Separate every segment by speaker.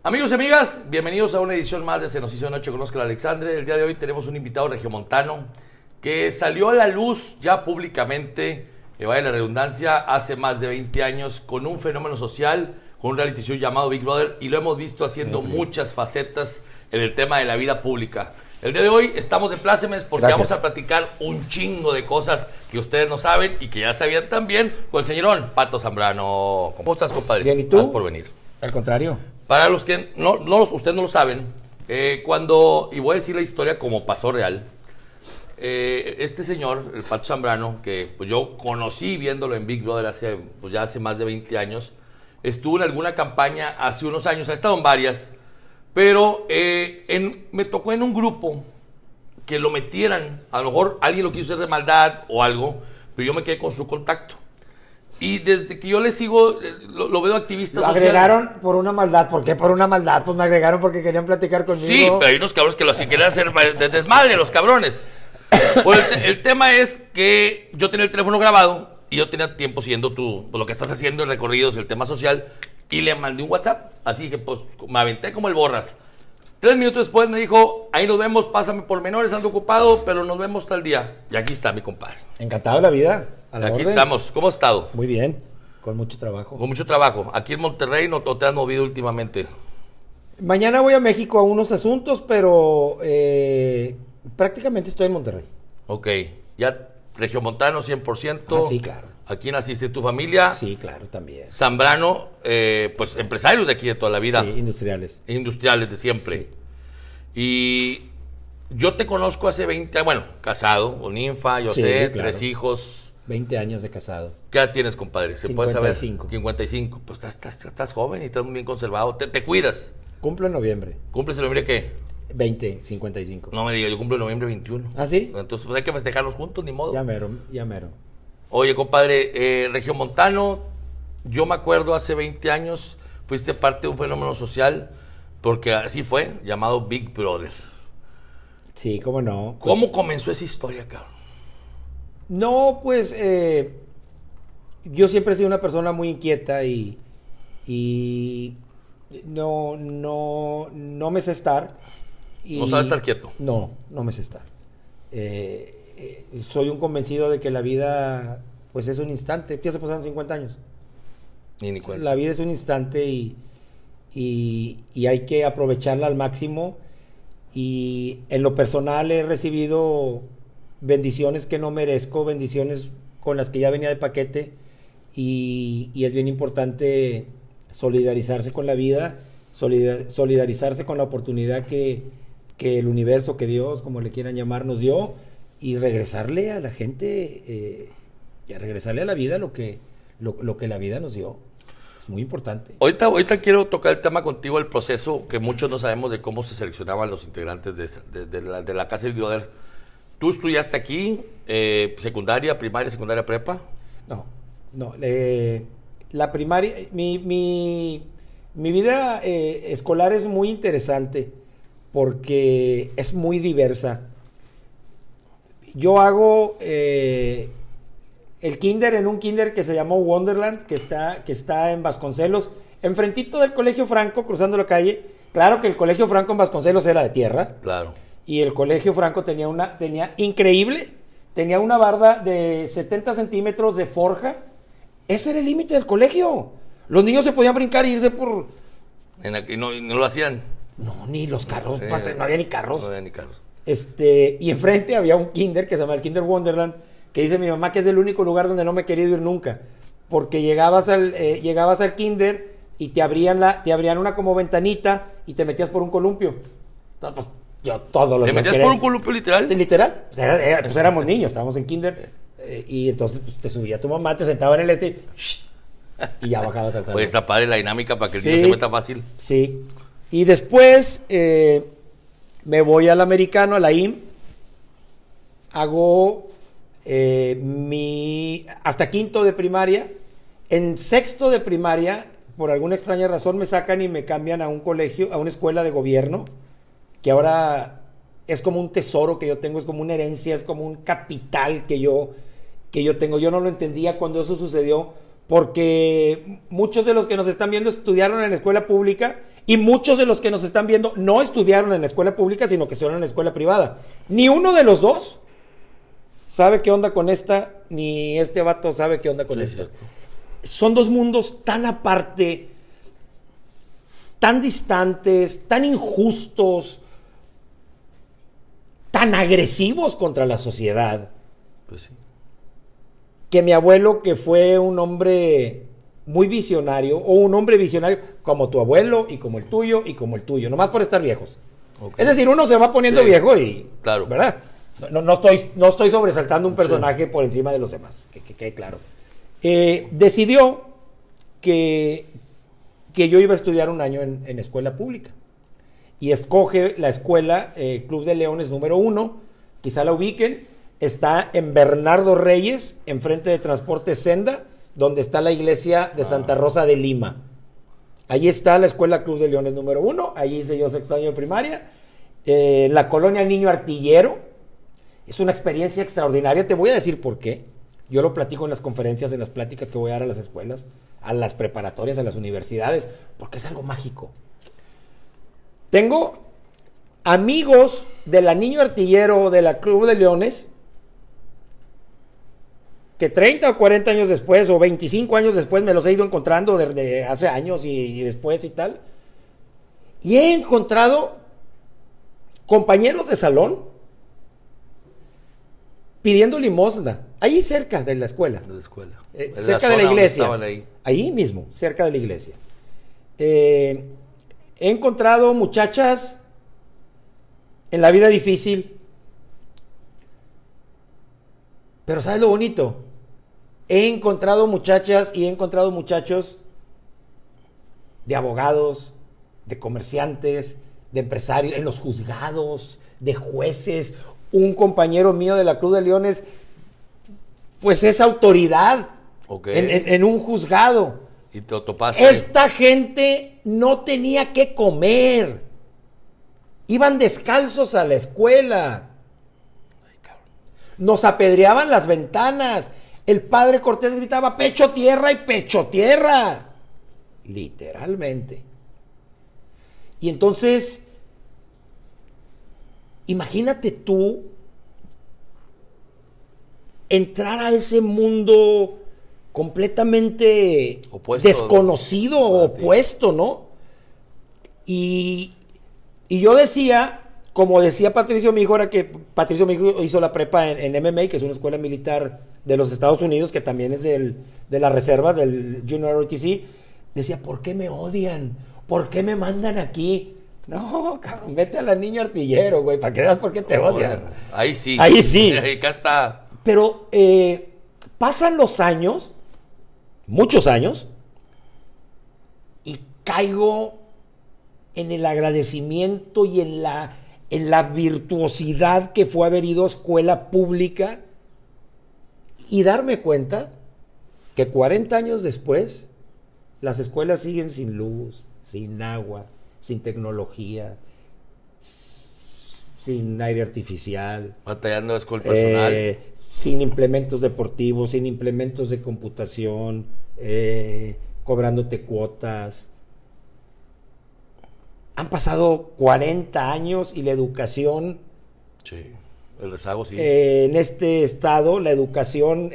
Speaker 1: Amigos y amigas, bienvenidos a una edición más de Se nos hizo de noche con Óscar Alexandre. El día de hoy tenemos un invitado regiomontano que salió a la luz ya públicamente, que vaya la redundancia, hace más de 20 años con un fenómeno social, con un reality show llamado Big Brother, y lo hemos visto haciendo muchas facetas en el tema de la vida pública. El día de hoy estamos de plácemes porque vamos a platicar un chingo de cosas que ustedes no saben y que ya sabían también con el señorón Pato Zambrano. ¿Cómo estás, compadre?
Speaker 2: Bien, ¿y tú?
Speaker 1: Gracias por venir.
Speaker 2: Al contrario.
Speaker 1: Para los que ustedes no lo saben, y voy a decir la historia como pasó real, este señor, el Pato Zambrano, que pues yo conocí viéndolo en Big Brother hace más de 20 años, estuvo en alguna campaña hace unos años, ha estado en varias, pero me tocó en un grupo que lo metieran, a lo mejor alguien lo quiso hacer de maldad o algo, pero yo me quedé con su contacto. Y desde que yo le sigo, lo veo activista social.
Speaker 2: Lo agregaron por una maldad. ¿Por qué por una maldad? Pues me agregaron porque querían platicar conmigo.
Speaker 1: Sí, pero hay unos cabrones que lo querían hacer de desmadre, los cabrones. Pues el tema es que yo tenía el teléfono grabado y yo tenía tiempo siguiendo lo que estás haciendo en recorridos, el tema social, y le mandé un WhatsApp. Así que pues me aventé como el borras. 3 minutos después me dijo, ahí nos vemos, pásame por menores, ando ocupado, pero nos vemos tal día. Y aquí está mi compadre.
Speaker 2: Encantado de la vida.
Speaker 1: Aquí estamos. ¿Cómo has estado?
Speaker 2: Muy bien, con mucho trabajo.
Speaker 1: Con mucho trabajo. Aquí en Monterrey no te has movido últimamente.
Speaker 2: Mañana voy a México a unos asuntos, pero prácticamente estoy en Monterrey.
Speaker 1: Ok. Ya regiomontano 100%.
Speaker 2: Ah, sí, claro.
Speaker 1: Aquí naciste tu familia.
Speaker 2: Sí, claro, también.
Speaker 1: Zambrano, pues empresarios de aquí de toda la vida.
Speaker 2: Sí, industriales.
Speaker 1: Industriales de siempre.
Speaker 2: Sí.
Speaker 1: Y yo te conozco hace 20 años, bueno, casado, con ninfa, yo
Speaker 2: Sí,
Speaker 1: sé,
Speaker 2: claro.
Speaker 1: 3 hijos.
Speaker 2: 20 años de casado.
Speaker 1: ¿Qué edad tienes, compadre? ¿Se puede saber?
Speaker 2: 55.
Speaker 1: 55. Pues estás joven y estás muy bien conservado. Te cuidas.
Speaker 2: Cumplo en noviembre.
Speaker 1: ¿Cumples el noviembre qué?
Speaker 2: 20, 55.
Speaker 1: No me digas, yo cumplo en noviembre 21.
Speaker 2: ¿Ah, sí?
Speaker 1: Entonces pues hay que festejarlos juntos, ni modo.
Speaker 2: Ya mero, ya mero.
Speaker 1: Oye, compadre, regiomontano, yo me acuerdo hace 20 años, fuiste parte de un fenómeno social, porque así fue, llamado Big Brother.
Speaker 2: Sí, cómo no. Pues,
Speaker 1: ¿Cómo comenzó esa historia, cabrón?
Speaker 2: no, pues yo siempre he sido una persona muy inquieta y no me sé estar.
Speaker 1: ¿No sabes estar quieto?
Speaker 2: No me sé estar. Soy un convencido de que la vida, pues es un instante. Ya se pasaron 50 años.
Speaker 1: Ni cuenta.
Speaker 2: La vida es un instante y hay que aprovecharla al máximo. Y en lo personal he recibido bendiciones que no merezco, bendiciones con las que ya venía de paquete. Y es bien importante solidarizarse con la vida, solidarizarse con la oportunidad que el universo, que Dios, como le quieran llamar, nos dio, y regresarle a la gente, y a regresarle a la vida lo que la vida nos dio. Es muy importante.
Speaker 1: Ahorita quiero tocar el tema contigo, el proceso, que muchos no sabemos de cómo se seleccionaban los integrantes de la casa de Big Brother. ¿Tú estudiaste aquí, secundaria, primaria, secundaria, prepa?
Speaker 2: No. La primaria, mi vida escolar es muy interesante porque es muy diversa. Yo hago el kinder en un kinder que se llamó Wonderland, que está en Vasconcelos, enfrentito del Colegio Franco, cruzando la calle. Claro que el Colegio Franco en Vasconcelos era de tierra.
Speaker 1: Claro.
Speaker 2: Y el Colegio Franco tenía una barda de 70 centímetros de forja. Ese era el límite del colegio. Los niños se podían brincar e irse por...
Speaker 1: Y no lo hacían.
Speaker 2: No, ni los carros, no había ni carros.
Speaker 1: No había ni carros.
Speaker 2: Y enfrente había un kinder que se llama el Kinder Wonderland, que dice mi mamá que es el único lugar donde no me he querido ir nunca. Porque llegabas al kinder y te abrían una como ventanita y te metías por un columpio. Entonces, pues, yo todos los
Speaker 1: ¿Te metías por un columpio literal?
Speaker 2: Literal. Pues éramos niños, estábamos en kinder. Y entonces pues, te subía tu mamá, te sentaba en el y ya bajabas al salón.
Speaker 1: Pues está padre la dinámica para que el niño se meta fácil.
Speaker 2: Sí. Y después me voy al americano, a la IM. Hago hasta quinto de primaria. En sexto de primaria, por alguna extraña razón, me sacan y me cambian a un colegio, a una escuela de gobierno, que ahora es como un tesoro que yo tengo, es como una herencia, es como un capital que yo tengo. Yo no lo entendía cuando eso sucedió, porque muchos de los que nos están viendo estudiaron en la escuela pública Y muchos de los que nos están viendo no estudiaron en la escuela pública, sino que estudiaron en la escuela privada. Ni uno de los dos sabe qué onda con esta, ni este vato sabe qué onda con esta.
Speaker 1: Cierto.
Speaker 2: Son dos mundos tan aparte, tan distantes, tan injustos, tan agresivos contra la sociedad.
Speaker 1: Pues sí.
Speaker 2: Que mi abuelo, que fue un hombre muy visionario, o un hombre visionario como tu abuelo y como el tuyo y como el tuyo, nomás por estar viejos.
Speaker 1: Okay.
Speaker 2: Es decir, uno se va poniendo viejo y...
Speaker 1: Claro.
Speaker 2: ¿Verdad? No estoy sobresaltando un personaje por encima de los demás, que quede claro. Decidió que yo iba a estudiar un año en escuela pública. Y escoge la escuela Club de Leones número 1, quizá la ubiquen, está en Bernardo Reyes, enfrente de Transporte Senda, donde está la iglesia de Santa Rosa de Lima. Allí está la escuela Club de Leones número 1, allí hice yo sexto año de primaria, la colonia Niño Artillero. Es una experiencia extraordinaria, te voy a decir por qué. Yo lo platico en las conferencias, en las pláticas que voy a dar a las escuelas, a las preparatorias, a las universidades, porque es algo mágico. Tengo amigos de la Niño Artillero, de la Club de Leones, que 30 o 40 años después, o 25 años después, me los he ido encontrando de hace años y después y tal. Y he encontrado compañeros de salón pidiendo limosna, ahí cerca de la escuela.
Speaker 1: De la escuela.
Speaker 2: Cerca de la iglesia. Ahí mismo, cerca de la iglesia. He encontrado muchachas en la vida difícil. Pero ¿sabes lo bonito? He encontrado muchachas y he encontrado muchachos de abogados, de comerciantes, de empresarios, en los juzgados, de jueces. Un compañero mío de la Club de Leones, pues es autoridad en un juzgado.
Speaker 1: Y te lo topaste.
Speaker 2: Esta gente no tenía que comer. Iban descalzos a la escuela. Nos apedreaban las ventanas. El padre Cortés gritaba pecho tierra y pecho tierra. Literalmente. Y entonces, imagínate tú entrar a ese mundo completamente opuesto, desconocido, opuesto, ¿no? Y yo decía, como decía Patricio, mi hijo, era que Patricio, mi hijo, hizo la prepa en MMA, que es una escuela militar de los Estados Unidos, que también es de las reservas del Junior ROTC. Decía, ¿por qué me odian? ¿Por qué me mandan aquí? No, cabrón, vete a la Niño Artillero, güey, para que veas por qué te odian.
Speaker 1: Ahí sí.
Speaker 2: Ahí sí.
Speaker 1: Acá está.
Speaker 2: Pero pasan los años, muchos años, y caigo en el agradecimiento y en la virtuosidad que fue haber ido a escuela pública y darme cuenta que 40 años después las escuelas siguen sin luz, sin agua, sin tecnología, sin aire artificial,
Speaker 1: batallando con el personal,
Speaker 2: sin implementos deportivos, sin implementos de computación, cobrándote cuotas. Han pasado 40 años y la educación...
Speaker 1: Sí, el rezago sí.
Speaker 2: En este estado, la educación...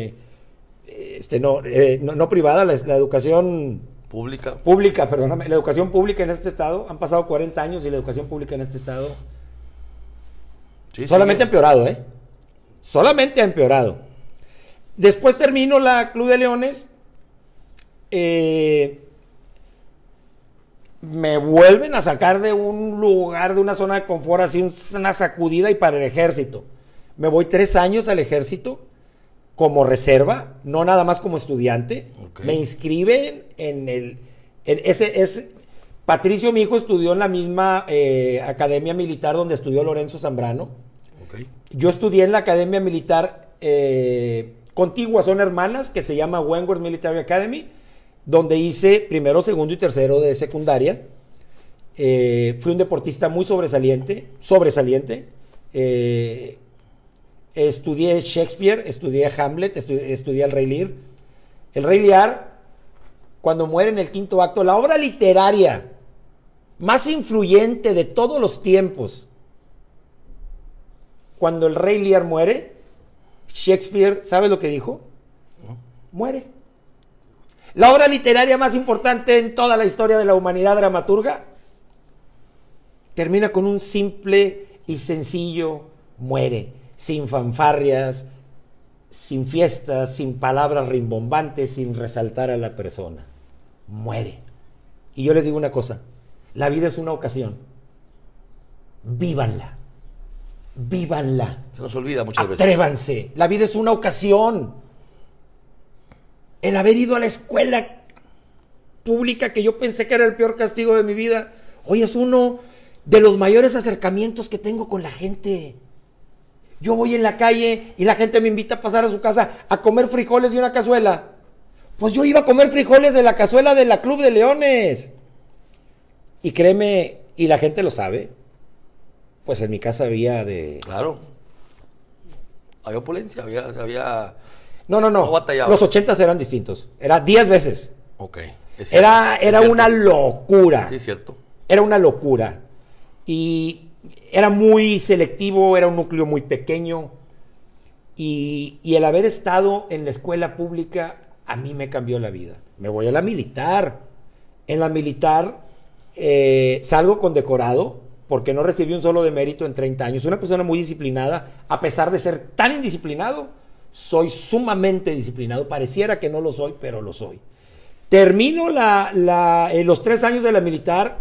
Speaker 2: no privada, la educación... Pública, perdóname. La educación pública en este estado, han pasado 40 años y la educación pública en este estado... Sí, solamente ha empeorado, Solamente ha empeorado. Después termino la Club de Leones... me vuelven a sacar de un lugar, de una zona de confort, así una sacudida, y para el ejército. Me voy 3 años al ejército como reserva, no nada más como estudiante. Okay. Me inscriben Patricio, mi hijo, estudió en la misma academia militar donde estudió Lorenzo Zambrano. Okay. Yo estudié en la academia militar contigua, son hermanas, que se llama Wentworth Military Academy, donde hice primero, segundo y tercero de secundaria. Fui un deportista muy sobresaliente. Estudié Shakespeare, estudié Hamlet, estudié el Rey Lear. El Rey Lear, cuando muere en el 5º acto, la obra literaria más influyente de todos los tiempos, cuando el rey Lear muere, Shakespeare, ¿sabes lo que dijo? Muere. La obra literaria más importante en toda la historia de la humanidad dramaturga termina con un simple y sencillo muere, sin fanfarrias, sin fiestas, sin palabras rimbombantes, sin resaltar a la persona. Muere. Y yo les digo una cosa, la vida es una ocasión. Vívanla. Vívanla.
Speaker 1: Se nos olvida muchas veces.
Speaker 2: Atrévanse. La vida es una ocasión. El haber ido a la escuela pública, que yo pensé que era el peor castigo de mi vida, hoy es uno de los mayores acercamientos que tengo con la gente. Yo voy en la calle y la gente me invita a pasar a su casa a comer frijoles y una cazuela. Pues yo iba a comer frijoles de la cazuela de la Club de Leones. Y créeme, y la gente lo sabe, pues en mi casa había de...
Speaker 1: Claro. Había opulencia, había...
Speaker 2: No.
Speaker 1: batallabas.
Speaker 2: Los 80s eran distintos. Era 10 veces.
Speaker 1: Ok.
Speaker 2: Era una locura.
Speaker 1: Sí, es cierto.
Speaker 2: Era una locura. Y era muy selectivo, era un núcleo muy pequeño. Y el haber estado en la escuela pública a mí me cambió la vida. Me voy a la militar. En la militar salgo condecorado porque no recibí un solo demérito en 30 años. Soy una persona muy disciplinada, a pesar de ser tan indisciplinado, soy sumamente disciplinado. Pareciera que no lo soy, pero lo soy. Termino los 3 años de la militar,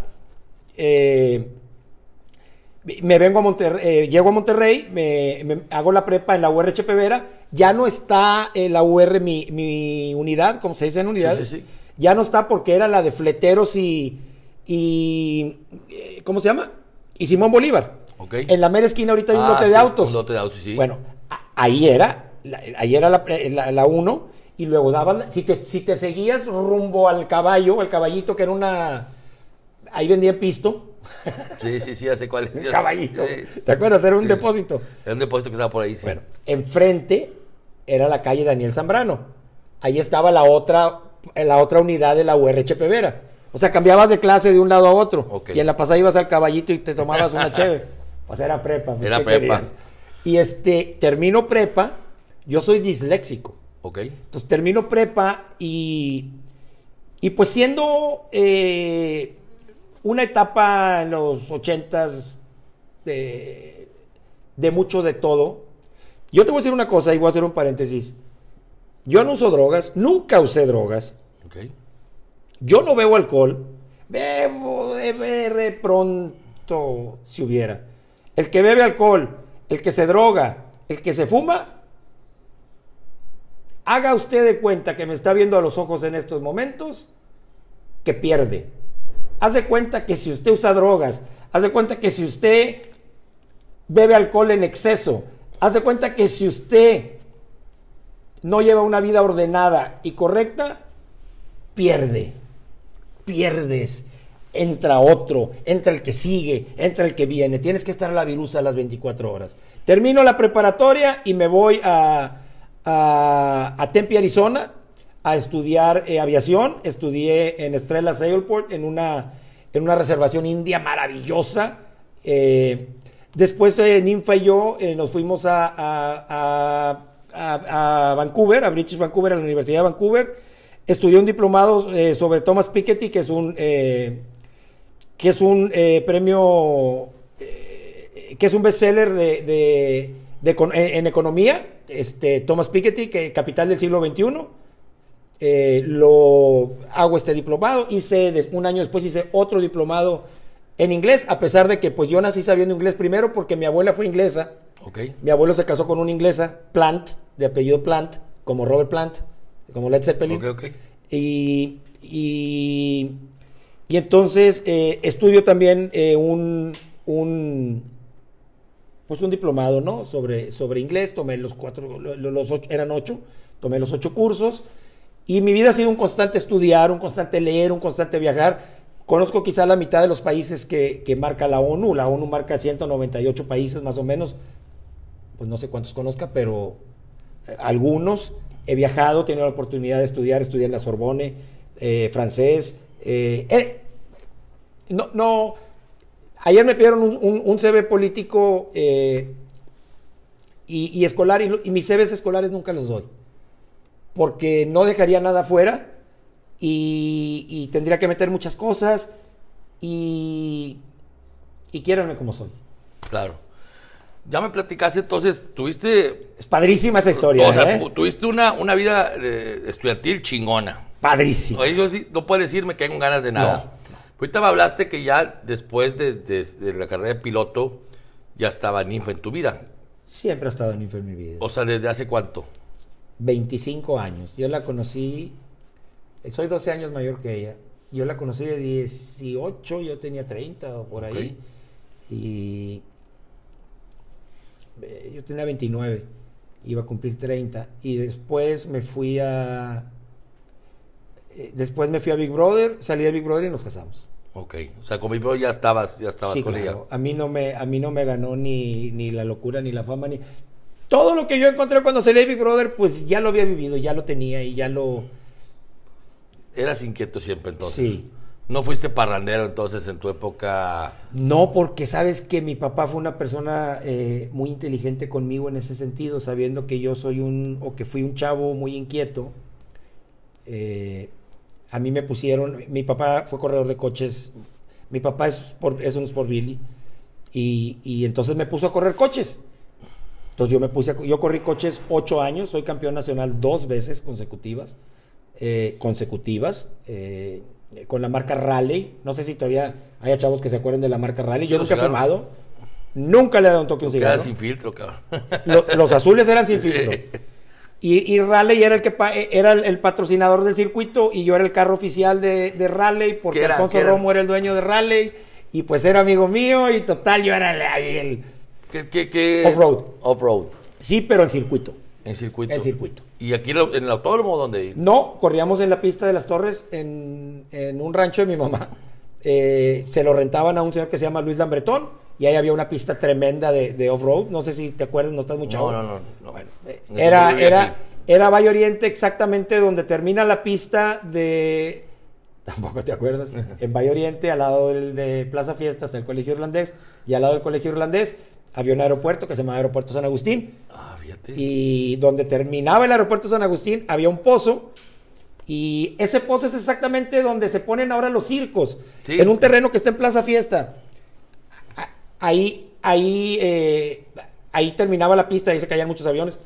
Speaker 2: me vengo a Monterrey, llego a Monterrey, me hago la prepa en la UR Chepevera. Ya no está en la UR mi unidad, como se dice en unidades.
Speaker 1: Sí.
Speaker 2: Ya no está porque era la de Fleteros y ¿cómo se llama? Y Simón Bolívar.
Speaker 1: Okay.
Speaker 2: En la mera esquina ahorita hay un lote de autos.
Speaker 1: Un lote de autos, sí.
Speaker 2: Bueno, ahí era la 1, y luego daban, si te seguías rumbo al caballo, al caballito, que era una... Ahí vendían pisto.
Speaker 1: Sí, ya sé cuál es.
Speaker 2: El caballito.
Speaker 1: Sí.
Speaker 2: ¿Te acuerdas? Era un depósito.
Speaker 1: Era un depósito que estaba por ahí, sí.
Speaker 2: Bueno, enfrente era la calle Daniel Zambrano. Ahí estaba la otra unidad de la UR Chepevera. O sea, cambiabas de clase de un lado a otro.
Speaker 1: Okay.
Speaker 2: Y en la pasada ibas al caballito y te tomabas una cheve. Pues era prepa. Pues,
Speaker 1: era prepa.
Speaker 2: Querías? Y termino prepa. Yo soy disléxico.
Speaker 1: Ok.
Speaker 2: Entonces termino prepa y pues siendo una etapa en los 80s de mucho de todo. Yo te voy a decir una cosa y voy a hacer un paréntesis. Yo no uso drogas, nunca usé drogas.
Speaker 1: Ok.
Speaker 2: Yo no bebo alcohol. Bebo de beber pronto, si hubiera. El que bebe alcohol, el que se droga, el que se fuma, haga usted de cuenta que me está viendo a los ojos en estos momentos, que pierde. Haz de cuenta que si usted usa drogas, haz de cuenta que si usted bebe alcohol en exceso, haz de cuenta que si usted no lleva una vida ordenada y correcta, pierdes. Entra otro, entra el que sigue, entra el que viene. Tienes que estar a la virusa a las 24 horas. Termino la preparatoria y me voy a Tempe, Arizona, a estudiar aviación. Estudié en Estrella Sailport, en una reservación india maravillosa. Después Ninfa y yo nos fuimos a Vancouver, a British Vancouver, a la Universidad de Vancouver. Estudié un diplomado sobre Thomas Piketty, que es un premio, que es un bestseller en economía. Thomas Piketty, que Capital del siglo XXI. Hago este diplomado. Un año después hice otro diplomado en inglés, a pesar de que pues yo nací sabiendo inglés primero porque mi abuela fue inglesa.
Speaker 1: Okay.
Speaker 2: Mi abuelo se casó con una inglesa, Plant, de apellido Plant, como Robert Plant, como Led Zeppelin.
Speaker 1: Okay.
Speaker 2: Y entonces estudio también un diplomado, ¿no? sobre inglés. Tomé eran 8, tomé los 8 cursos. Y mi vida ha sido un constante estudiar, un constante leer, un constante viajar. Conozco quizá la mitad de los países que marca la ONU. La ONU marca 198 países más o menos. Pues no sé cuántos conozca, pero algunos. He viajado, he tenido la oportunidad de estudié en la Sorbonne, francés. no. Ayer me pidieron un CV político y escolar, y mis CVs escolares nunca los doy. Porque no dejaría nada fuera y tendría que meter muchas cosas y quiéranme como soy.
Speaker 1: Claro. Ya me platicaste, entonces, tuviste...
Speaker 2: Es padrísima esa historia,
Speaker 1: O sea, tuviste una vida estudiantil chingona.
Speaker 2: Padrísima.
Speaker 1: Oye, yo sí, no puedes decirme que hay ganas de nada.
Speaker 2: No.
Speaker 1: Ahorita me hablaste que ya después de la carrera de piloto, ya estaba ninfa en tu vida.
Speaker 2: Siempre ha estado en Infer en mi vida.
Speaker 1: O sea, ¿desde hace cuánto?
Speaker 2: 25 años. Yo la conocí, soy 12 años mayor que ella. Yo la conocí de 18, yo tenía 30 o por ahí. Y yo tenía 29, iba a cumplir 30. Y después me fui a Big Brother, salí de Big Brother y nos casamos.
Speaker 1: Ok, o sea, con mi bro ya estabas
Speaker 2: Sí,
Speaker 1: con
Speaker 2: claro.
Speaker 1: ella.
Speaker 2: A mí no me ganó ni la locura, ni la fama, ni... Todo lo que yo encontré cuando salí de Big Brother, pues ya lo había vivido, ya lo tenía y ya lo...
Speaker 1: Eras inquieto siempre entonces.
Speaker 2: Sí.
Speaker 1: ¿No fuiste parrandero entonces en tu época?
Speaker 2: No, porque sabes que mi papá fue una persona muy inteligente conmigo en ese sentido, sabiendo que yo que fui un chavo muy inquieto. A mí me pusieron, mi papá fue corredor de coches, mi papá es un Sport Billy, y entonces me puso a correr coches. Entonces yo corrí coches 8 años, soy campeón nacional 2 veces consecutivas, con la marca Raleigh. No sé si todavía hay chavos que se acuerden de la marca Raleigh. Yo nunca he fumado, nunca le he dado un toque a un cigarro.
Speaker 1: Queda sin filtro, cabrón.
Speaker 2: Los azules eran sin filtro. Y Raleigh era el patrocinador del circuito, y yo era el carro oficial de Raleigh, porque Alfonso Romo era el dueño de Raleigh, y pues era amigo mío, y total, yo era el
Speaker 1: Off-road. Off-road.
Speaker 2: Sí, pero en circuito.
Speaker 1: En circuito.
Speaker 2: En circuito.
Speaker 1: ¿Y aquí en el autódromo dónde?
Speaker 2: No, corríamos en la pista de las Torres, en un rancho de mi mamá. Se lo rentaban a un señor que se llama Luis Lambretón, y ahí había una pista tremenda de off-road. No sé si te acuerdas, no estás muy chavo.
Speaker 1: No.
Speaker 2: Bueno, era Valle Oriente, exactamente donde termina la pista de... Tampoco te acuerdas. En Valle Oriente, al lado de Plaza Fiesta, hasta el Colegio Irlandés, y al lado del Colegio Irlandés había un aeropuerto que se llama Aeropuerto San Agustín.
Speaker 1: Ah, fíjate.
Speaker 2: Y donde terminaba el Aeropuerto San Agustín había un pozo, y ese pozo es exactamente donde se ponen ahora los circos,
Speaker 1: sí,
Speaker 2: en un terreno que está en Plaza Fiesta. Ahí terminaba la pista, ahí se caían muchos aviones,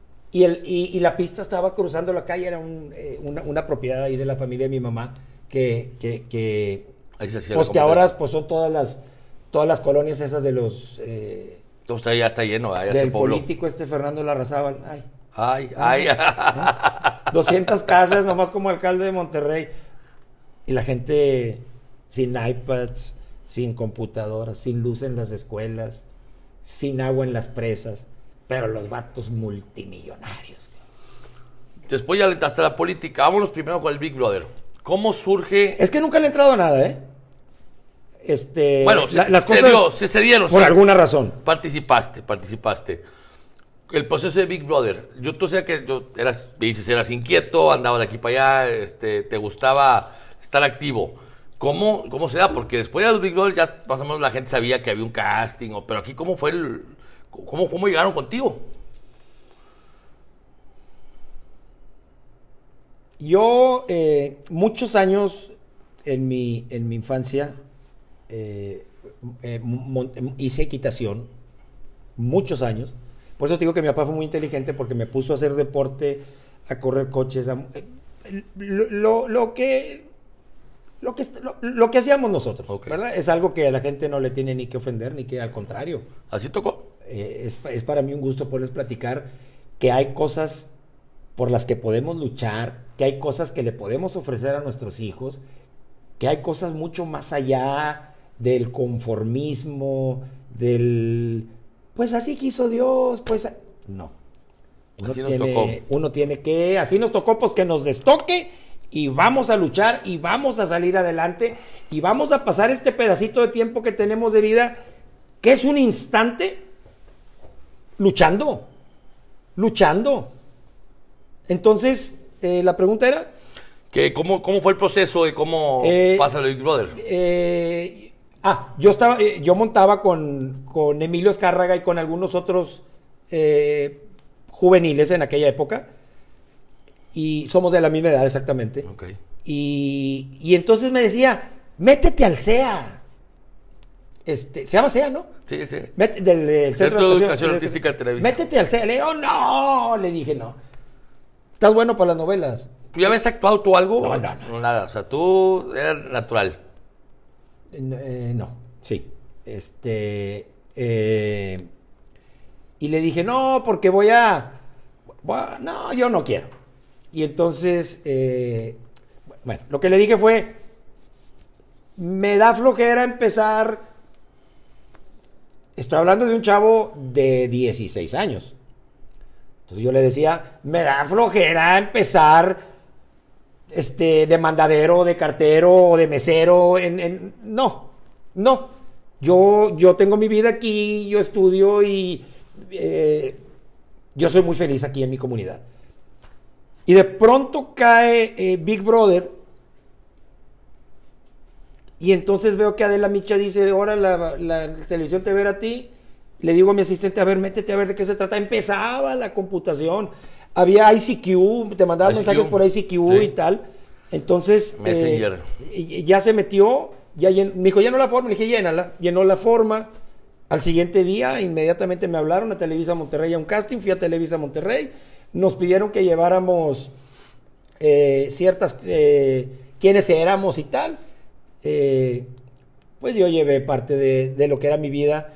Speaker 2: y la pista estaba cruzando la calle, era una propiedad ahí de la familia de mi mamá, que
Speaker 1: ahí se hacía
Speaker 2: pues que ahora pues son todas las colonias esas de los
Speaker 1: entonces ya está lleno, ya se
Speaker 2: del
Speaker 1: pobló.
Speaker 2: Político Fernando Larrazábal.
Speaker 1: Ay.
Speaker 2: 200 casas nomás como alcalde de Monterrey, y la gente sin iPads, sin computadoras, sin luz en las escuelas, sin agua en las presas, pero los vatos multimillonarios.
Speaker 1: Después ya le entraste a la política. Vámonos primero con el Big Brother. ¿Cómo surge?
Speaker 2: Es que nunca le he entrado a nada, ¿eh?
Speaker 1: Bueno,
Speaker 2: las cosas
Speaker 1: se dieron.
Speaker 2: por alguna razón.
Speaker 1: Participaste. El proceso de Big Brother. Tú sé que eras inquieto, andabas de aquí para allá, te gustaba estar activo. ¿Cómo se da? Porque después de los Big Brother ya más o menos la gente sabía que había un casting, pero aquí ¿cómo fue cómo llegaron contigo?
Speaker 2: Yo, muchos años en mi infancia, hice equitación, muchos años. Por eso te digo que mi papá fue muy inteligente, porque me puso a hacer deporte, a correr coches, lo que hacíamos nosotros, okay, ¿verdad? Es algo que a la gente no le tiene ni que ofender, ni que, al contrario.
Speaker 1: Así tocó.
Speaker 2: Es para mí un gusto poderles platicar que hay cosas por las que podemos luchar, que hay cosas que le podemos ofrecer a nuestros hijos, que hay cosas mucho más allá del conformismo, pues así quiso Dios, pues no. Uno tiene que, así nos tocó, pues que nos destoque, y vamos a luchar, y vamos a salir adelante, y vamos a pasar este pedacito de tiempo que tenemos de vida, que es un instante, luchando. Entonces, la pregunta era...
Speaker 1: ¿Cómo fue el proceso y cómo pasa el Big Brother?
Speaker 2: Yo montaba con Emilio Azcárraga y con algunos otros juveniles en aquella época. Y somos de la misma edad exactamente.
Speaker 1: Okay.
Speaker 2: Y entonces me decía, métete al CEA. Se llama CEA, ¿no?
Speaker 1: Sí.
Speaker 2: Del
Speaker 1: Centro de Educación Artística de Televisa.
Speaker 2: Métete al CEA. Le digo, no. Le dije, no. Estás bueno para las novelas.
Speaker 1: ¿Tú ya habías actuado tú algo?
Speaker 2: No.
Speaker 1: Nada. O sea, tú eras natural.
Speaker 2: No, sí. Y le dije, no, porque no, yo no quiero. Y entonces, bueno, lo que le dije fue, me da flojera empezar. Estoy hablando de un chavo de 16 años. Entonces yo le decía, me da flojera empezar de mandadero, de cartero, de mesero. No. Yo tengo mi vida aquí, yo estudio y yo soy muy feliz aquí en mi comunidad. Y de pronto cae Big Brother. Y entonces veo que Adela Micha dice, ahora la televisión te ve a ti. Le digo a mi asistente, a ver, métete a ver de qué se trata. Empezaba la computación. Había ICQ, te mandaban mensajes por ICQ y tal. Entonces, ya se metió. Me dijo, llenó la forma. Le dije, llénala. Llenó la forma. Al siguiente día, inmediatamente me hablaron a Televisa Monterrey a un casting. Fui a Televisa Monterrey. Nos pidieron que lleváramos ciertas... quiénes éramos y tal. Pues yo llevé parte de lo que era mi vida,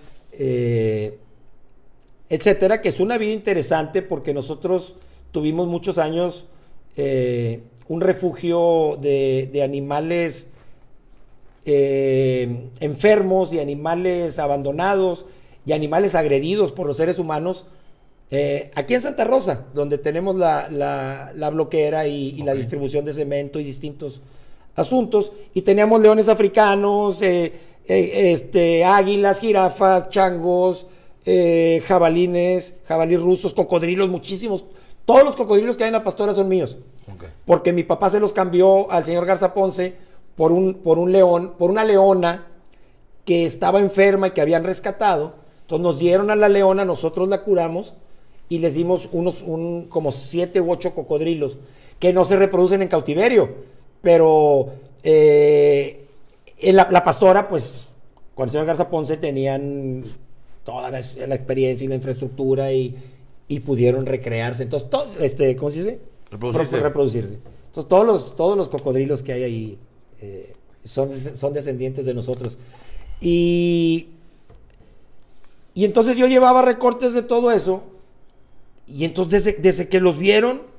Speaker 2: etcétera, que es una vida interesante porque nosotros tuvimos muchos años un refugio de animales enfermos y animales abandonados y animales agredidos por los seres humanos aquí en Santa Rosa, donde tenemos la bloquera y la distribución de cemento y distintos asuntos, y teníamos leones africanos, águilas, jirafas, changos, jabalíes rusos, cocodrilos, muchísimos. Todos los cocodrilos que hay en la pastora son míos. Okay. Porque mi papá se los cambió al señor Garza Ponce por un león, por una leona que estaba enferma y que habían rescatado. Entonces nos dieron a la leona, nosotros la curamos y les dimos como 7 u 8 cocodrilos que no se reproducen en cautiverio. Pero en la pastora, pues, con el señor Garza Ponce tenían toda la experiencia y la infraestructura y pudieron recrearse. Entonces, ¿cómo se dice? Reproducirse. Entonces, todos los cocodrilos que hay ahí son descendientes de nosotros. Y entonces yo llevaba recortes de todo eso. Y entonces, desde que los vieron,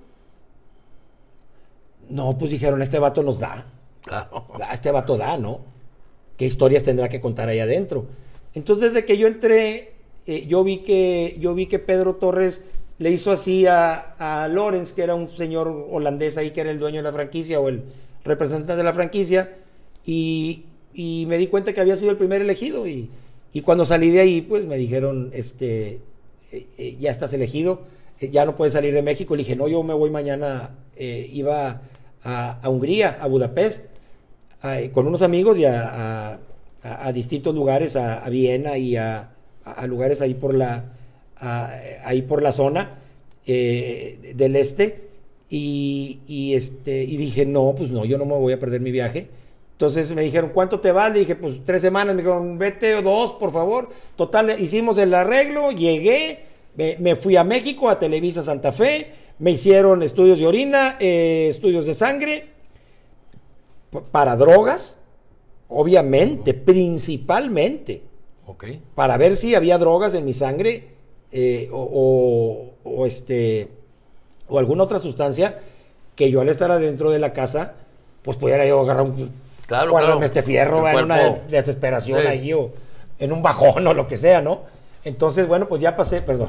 Speaker 2: no, pues dijeron, este vato nos da. Claro. Este vato da, ¿no? ¿Qué historias tendrá que contar ahí adentro? Entonces, desde que yo entré, yo vi que Pedro Torres le hizo así a Lorenz, que era un señor holandés ahí, que era el dueño de la franquicia o el representante de la franquicia, y me di cuenta que había sido el primer elegido. Y cuando salí de ahí, pues me dijeron, ya estás elegido, ya no puedes salir de México. Le dije, no, yo me voy mañana. Iba a Hungría, a Budapest, con unos amigos y a distintos lugares, a Viena y a lugares ahí por la zona del este, y dije, no, pues no, yo no me voy a perder mi viaje. Entonces me dijeron, ¿cuánto te vale? Le dije, pues 3 semanas. Me dijeron, vete 2, por favor. Total, hicimos el arreglo, llegué, me fui a México, a Televisa Santa Fe. Me hicieron estudios de orina, estudios de sangre, para drogas, obviamente, principalmente.
Speaker 1: Okay.
Speaker 2: Para ver si había drogas en mi sangre o alguna otra sustancia que yo al estar adentro de la casa, pues pudiera yo agarrar guardarme este fierro en una desesperación ahí o en un bajón o lo que sea, ¿no? Entonces, bueno, pues ya pasé, perdón.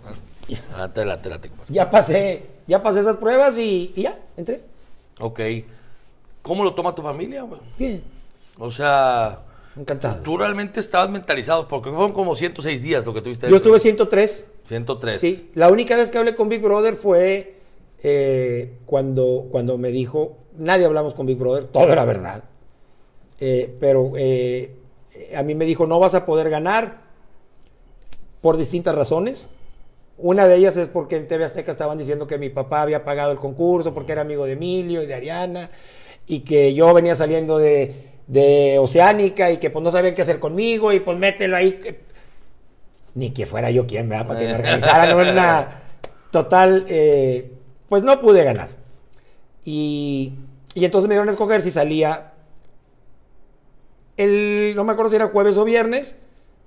Speaker 2: Ya pasé esas pruebas y ya, entré.
Speaker 1: Ok. ¿Cómo lo toma tu familia?
Speaker 2: Bien.
Speaker 1: O sea...
Speaker 2: Encantado.
Speaker 1: Tú realmente estabas mentalizado, porque fueron como 106 días lo que tuviste.
Speaker 2: Yo estuve 103.
Speaker 1: 103.
Speaker 2: Sí. La única vez que hablé con Big Brother fue cuando me dijo, nadie hablamos con Big Brother, todo era verdad. Pero a mí me dijo, no vas a poder ganar por distintas razones. Una de ellas es porque en TV Azteca estaban diciendo que mi papá había pagado el concurso porque era amigo de Emilio y de Ariana, y que yo venía saliendo de Oceánica y que pues no sabían qué hacer conmigo y pues mételo ahí. Ni que fuera yo quien, ¿verdad? Para que me organizara. No era una total... pues no pude ganar. Y entonces me dieron a escoger si salía no me acuerdo si era jueves o viernes,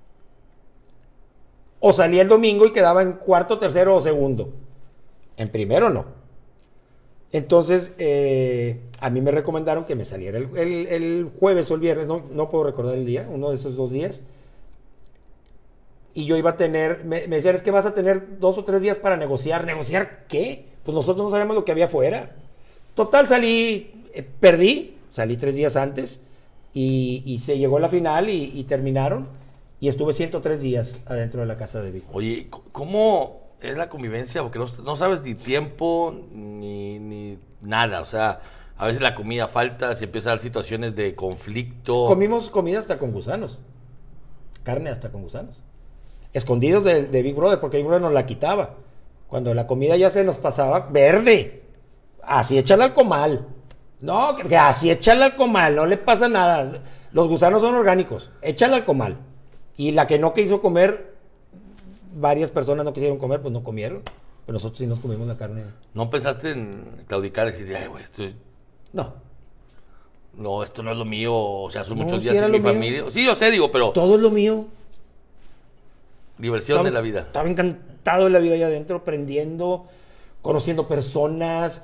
Speaker 2: o salía el domingo y quedaba en cuarto, tercero o segundo. En primero no. Entonces a mí me recomendaron que me saliera el jueves o el viernes, no puedo recordar el día, uno de esos 2 días. Y yo iba a tener, me decían, es que vas a tener 2 o 3 días para negociar. ¿Negociar qué? Pues nosotros no sabíamos lo que había afuera. Total, perdí, salí 3 días antes y se llegó a la final y terminaron. Y estuve 103 días adentro de la casa de Vic.
Speaker 1: Oye, ¿cómo es la convivencia? Porque no sabes ni tiempo ni nada. O sea, a veces la comida falta, se empiezan a dar situaciones de conflicto.
Speaker 2: Comimos comida hasta con gusanos. Carne hasta con gusanos. Escondidos de Big Brother, porque Big Brother nos la quitaba. Cuando la comida ya se nos pasaba, verde. Así échala al comal. No, que así échala al comal, no le pasa nada. Los gusanos son orgánicos, échala al comal. Y la que no quiso comer, varias personas no quisieron comer, pues no comieron. Pero nosotros sí nos comimos la carne.
Speaker 1: ¿No pensaste en claudicar y decir, ay, güey, no, esto no es lo mío, o sea, son muchos días sin mi familia? Sí, yo sé, digo, pero...
Speaker 2: Todo es lo mío.
Speaker 1: Diversión de la vida.
Speaker 2: Estaba encantado de la vida allá adentro, aprendiendo, conociendo personas,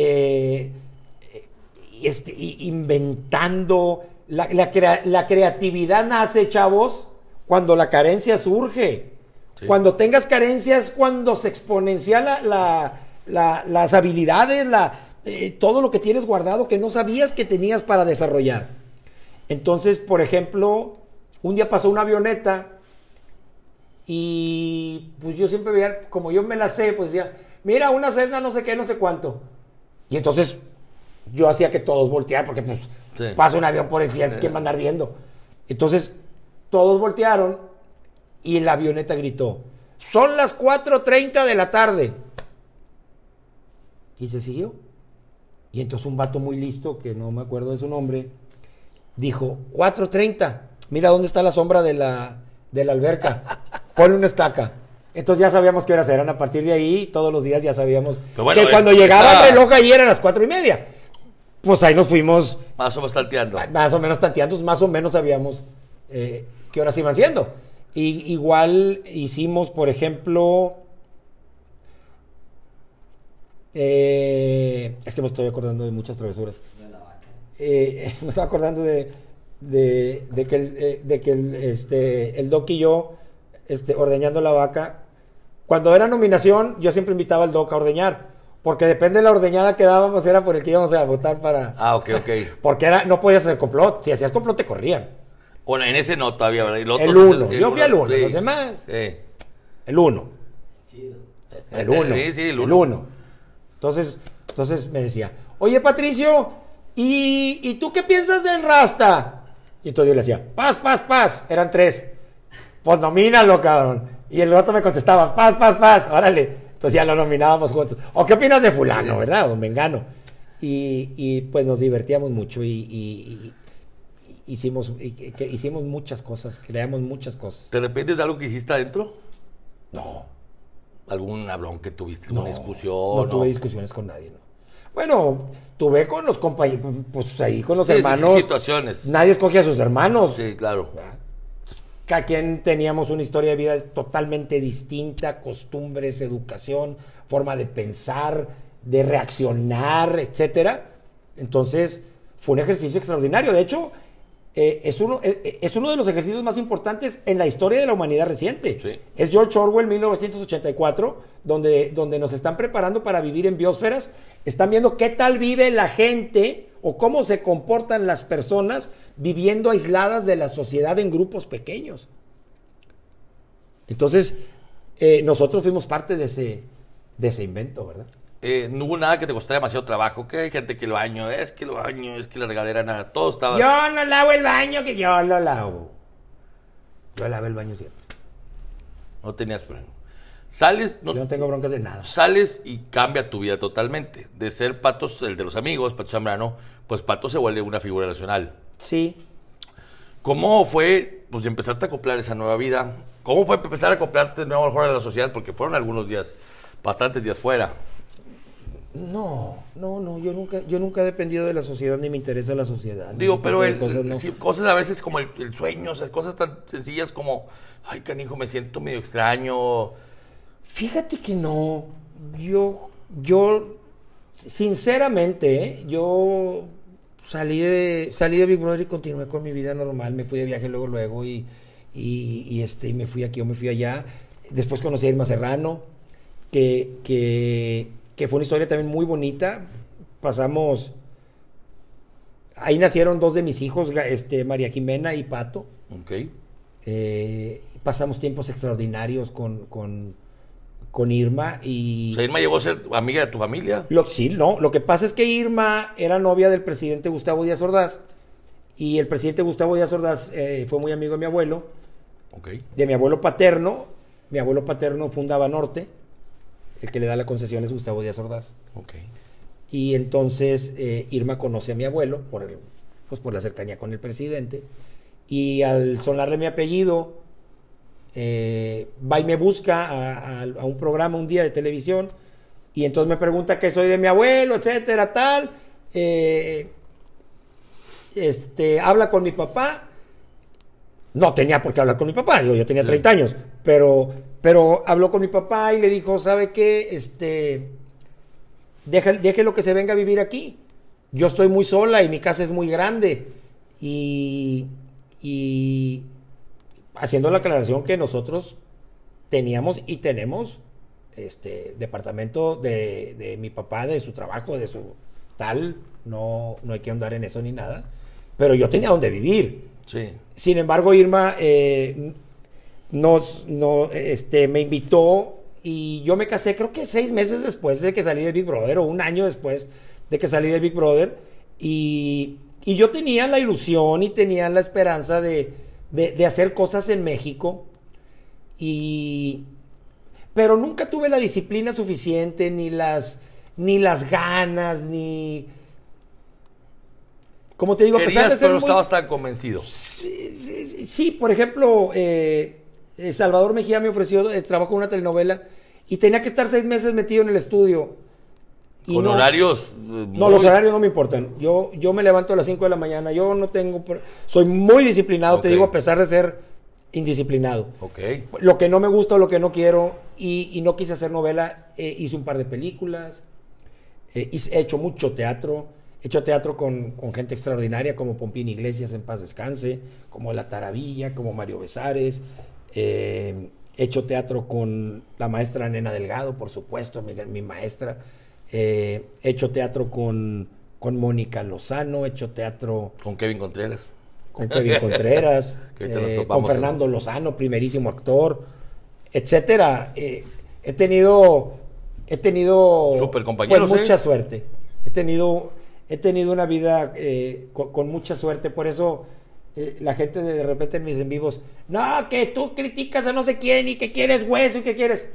Speaker 2: inventando. La creatividad nace, chavos, cuando la carencia surge. Sí. Cuando tengas carencias, cuando se exponencia las habilidades, todo lo que tienes guardado que no sabías que tenías para desarrollar. Entonces, por ejemplo, un día pasó una avioneta y pues yo siempre veía, como yo me la sé, pues decía, mira, una Cessna no sé qué, no sé cuánto. Y entonces yo hacía que todos voltearan, porque pues sí, pasa un avión por el cielo, ¿quién va a andar viendo? Entonces todos voltearon y la avioneta gritó, son las 4:30 de la tarde. Y se siguió. Y entonces un vato muy listo, que no me acuerdo de su nombre, dijo, 4:30, mira dónde está la sombra de la alberca, ponle una estaca. Entonces ya sabíamos qué horas eran. A partir de ahí, todos los días ya sabíamos bueno, que cuando llegaba el reloj ahí eran las 4:30. Pues ahí nos fuimos.
Speaker 1: Más o menos tanteando.
Speaker 2: Más o menos tanteando, más o menos sabíamos qué horas iban siendo. Y igual hicimos, por ejemplo, es que me estoy acordando de muchas travesuras. Me estaba acordando de que el Doc y yo, ordeñando la vaca, cuando era nominación, yo siempre invitaba al Doc a ordeñar, porque depende de la ordeñada que dábamos, era por el que íbamos a votar para...
Speaker 1: Ah, ok.
Speaker 2: Porque no podías hacer complot, si hacías complot te corrían.
Speaker 1: Bueno, en ese no todavía, ¿verdad?
Speaker 2: El 1, yo fui al 1, sí. Los demás... Sí. El 1. El 1.
Speaker 1: Sí, el 1.
Speaker 2: El 1. Entonces me decía, oye, Patricio, ¿y tú qué piensas del Rasta? Y entonces yo le decía, paz. Eran 3. Pues nomínalo, cabrón. Y el otro me contestaba, paz. Órale. Entonces ya lo nominábamos juntos. ¿O qué opinas de fulano, verdad? O mengano. Y pues nos divertíamos mucho y hicimos muchas cosas, creamos muchas cosas.
Speaker 1: ¿Te arrepientes de algo que hiciste adentro?
Speaker 2: No.
Speaker 1: ¿Algún hablón que tuviste? ¿Alguna discusión?
Speaker 2: No tuve discusiones con nadie, no. Bueno, tuve con los compañeros, pues ahí con los hermanos.
Speaker 1: Sí, situaciones.
Speaker 2: Nadie escoge a sus hermanos.
Speaker 1: Sí, claro.
Speaker 2: Cada quien teníamos una historia de vida totalmente distinta, costumbres, educación, forma de pensar, de reaccionar, etcétera. Entonces, fue un ejercicio extraordinario. De hecho, es uno de los ejercicios más importantes en la historia de la humanidad reciente.
Speaker 1: Sí.
Speaker 2: Es George Orwell, 1984, donde nos están preparando para vivir en biosferas. Están viendo qué tal vive la gente o cómo se comportan las personas viviendo aisladas de la sociedad en grupos pequeños. Entonces, nosotros fuimos parte de ese invento, ¿verdad?
Speaker 1: no hubo nada que te costara demasiado trabajo, que hay gente que el baño, es que la regadera, nada, todo estaba...
Speaker 2: Yo no lavo el baño, que yo lo lavo. Yo lavo el baño siempre.
Speaker 1: No tenías problema. Sales,
Speaker 2: Yo no tengo broncas de nada.
Speaker 1: sales y cambia tu vida totalmente. De ser Patos, el de los amigos, Pato Zambrano, pues Pato se vuelve una figura nacional.
Speaker 2: Sí.
Speaker 1: ¿Cómo fue, pues, empezarte a acoplar esa nueva vida? ¿Cómo fue empezar a acoplarte de nuevo mejor a la sociedad? Porque fueron algunos días, bastantes días fuera.
Speaker 2: No, yo nunca he dependido de la sociedad ni me interesa la sociedad.
Speaker 1: Digo, pero
Speaker 2: Cosas, no.
Speaker 1: sí, cosas a veces como el sueño, o sea, cosas tan sencillas como, ay, canijo, me siento medio extraño.
Speaker 2: Fíjate que no. Yo sinceramente, yo salí de Big Brother y continué con mi vida normal. Me fui de viaje luego y me fui aquí o me fui allá. Después conocí a Irma Serrano, que fue una historia también muy bonita. Ahí nacieron dos de mis hijos, María Jimena y Pato.
Speaker 1: Ok.
Speaker 2: Pasamos tiempos extraordinarios con Irma y...
Speaker 1: O sea, Irma llegó a ser amiga de tu familia.
Speaker 2: Sí, no. Lo que pasa es que Irma era novia del presidente Gustavo Díaz Ordaz y el presidente Gustavo Díaz Ordaz fue muy amigo de mi abuelo,
Speaker 1: Okay.
Speaker 2: de mi abuelo paterno. Mi abuelo paterno fundaba Norte, el que le da la concesión es Gustavo Díaz Ordaz.
Speaker 1: Okay.
Speaker 2: Y entonces Irma conoce a mi abuelo por la cercanía con el presidente y al sonarle mi apellido va y me busca a un programa un día de televisión y entonces me pregunta que soy de mi abuelo, etcétera, tal. Habla con mi papá. No tenía por qué hablar con mi papá, yo tenía 30 años, pero habló con mi papá y le dijo, ¿sabe qué? Déjelo que se venga a vivir aquí. Yo estoy muy sola y mi casa es muy grande. Y haciendo la aclaración que nosotros teníamos y tenemos departamento de mi papá, de su trabajo, de su tal, no hay que andar en eso ni nada, pero yo tenía donde vivir.
Speaker 1: Sí.
Speaker 2: Sin embargo, Irma me invitó y yo me casé creo que 6 meses después de que salí de Big Brother o un año después de que salí de Big Brother y yo tenía la ilusión y tenía la esperanza de hacer cosas en México pero nunca tuve la disciplina suficiente ni las ganas como te digo,
Speaker 1: Querías,
Speaker 2: a pesar de ser
Speaker 1: pero no
Speaker 2: muy...
Speaker 1: estabas tan convencido.
Speaker 2: Sí, por ejemplo, Salvador Mejía me ofreció trabajo en una telenovela y tenía que estar 6 meses metido en el estudio.
Speaker 1: Con horarios...
Speaker 2: No, los horarios no me importan. Yo me levanto a las 5 de la mañana. Yo no tengo... Soy muy disciplinado, te digo, a pesar de ser indisciplinado.
Speaker 1: Okay.
Speaker 2: Lo que no me gusta o lo que no quiero y no quise hacer novela, hice un par de películas, he hecho mucho teatro. He hecho teatro con gente extraordinaria como Pompín Iglesias, en paz descanse, como La Taravilla, como Mario Besares. He hecho teatro con la maestra Nena Delgado, por supuesto, mi maestra. He hecho teatro con Mónica Lozano, he hecho teatro...
Speaker 1: Con Kevin Contreras.
Speaker 2: Con Kevin Contreras, con Fernando Lozano, primerísimo actor, etcétera. He tenido
Speaker 1: Super compañeros,
Speaker 2: pues, mucha suerte. He tenido una vida con mucha suerte, por eso la gente de repente en mis en vivos, no, que tú criticas a no sé quién y que quieres hueso y que quieres...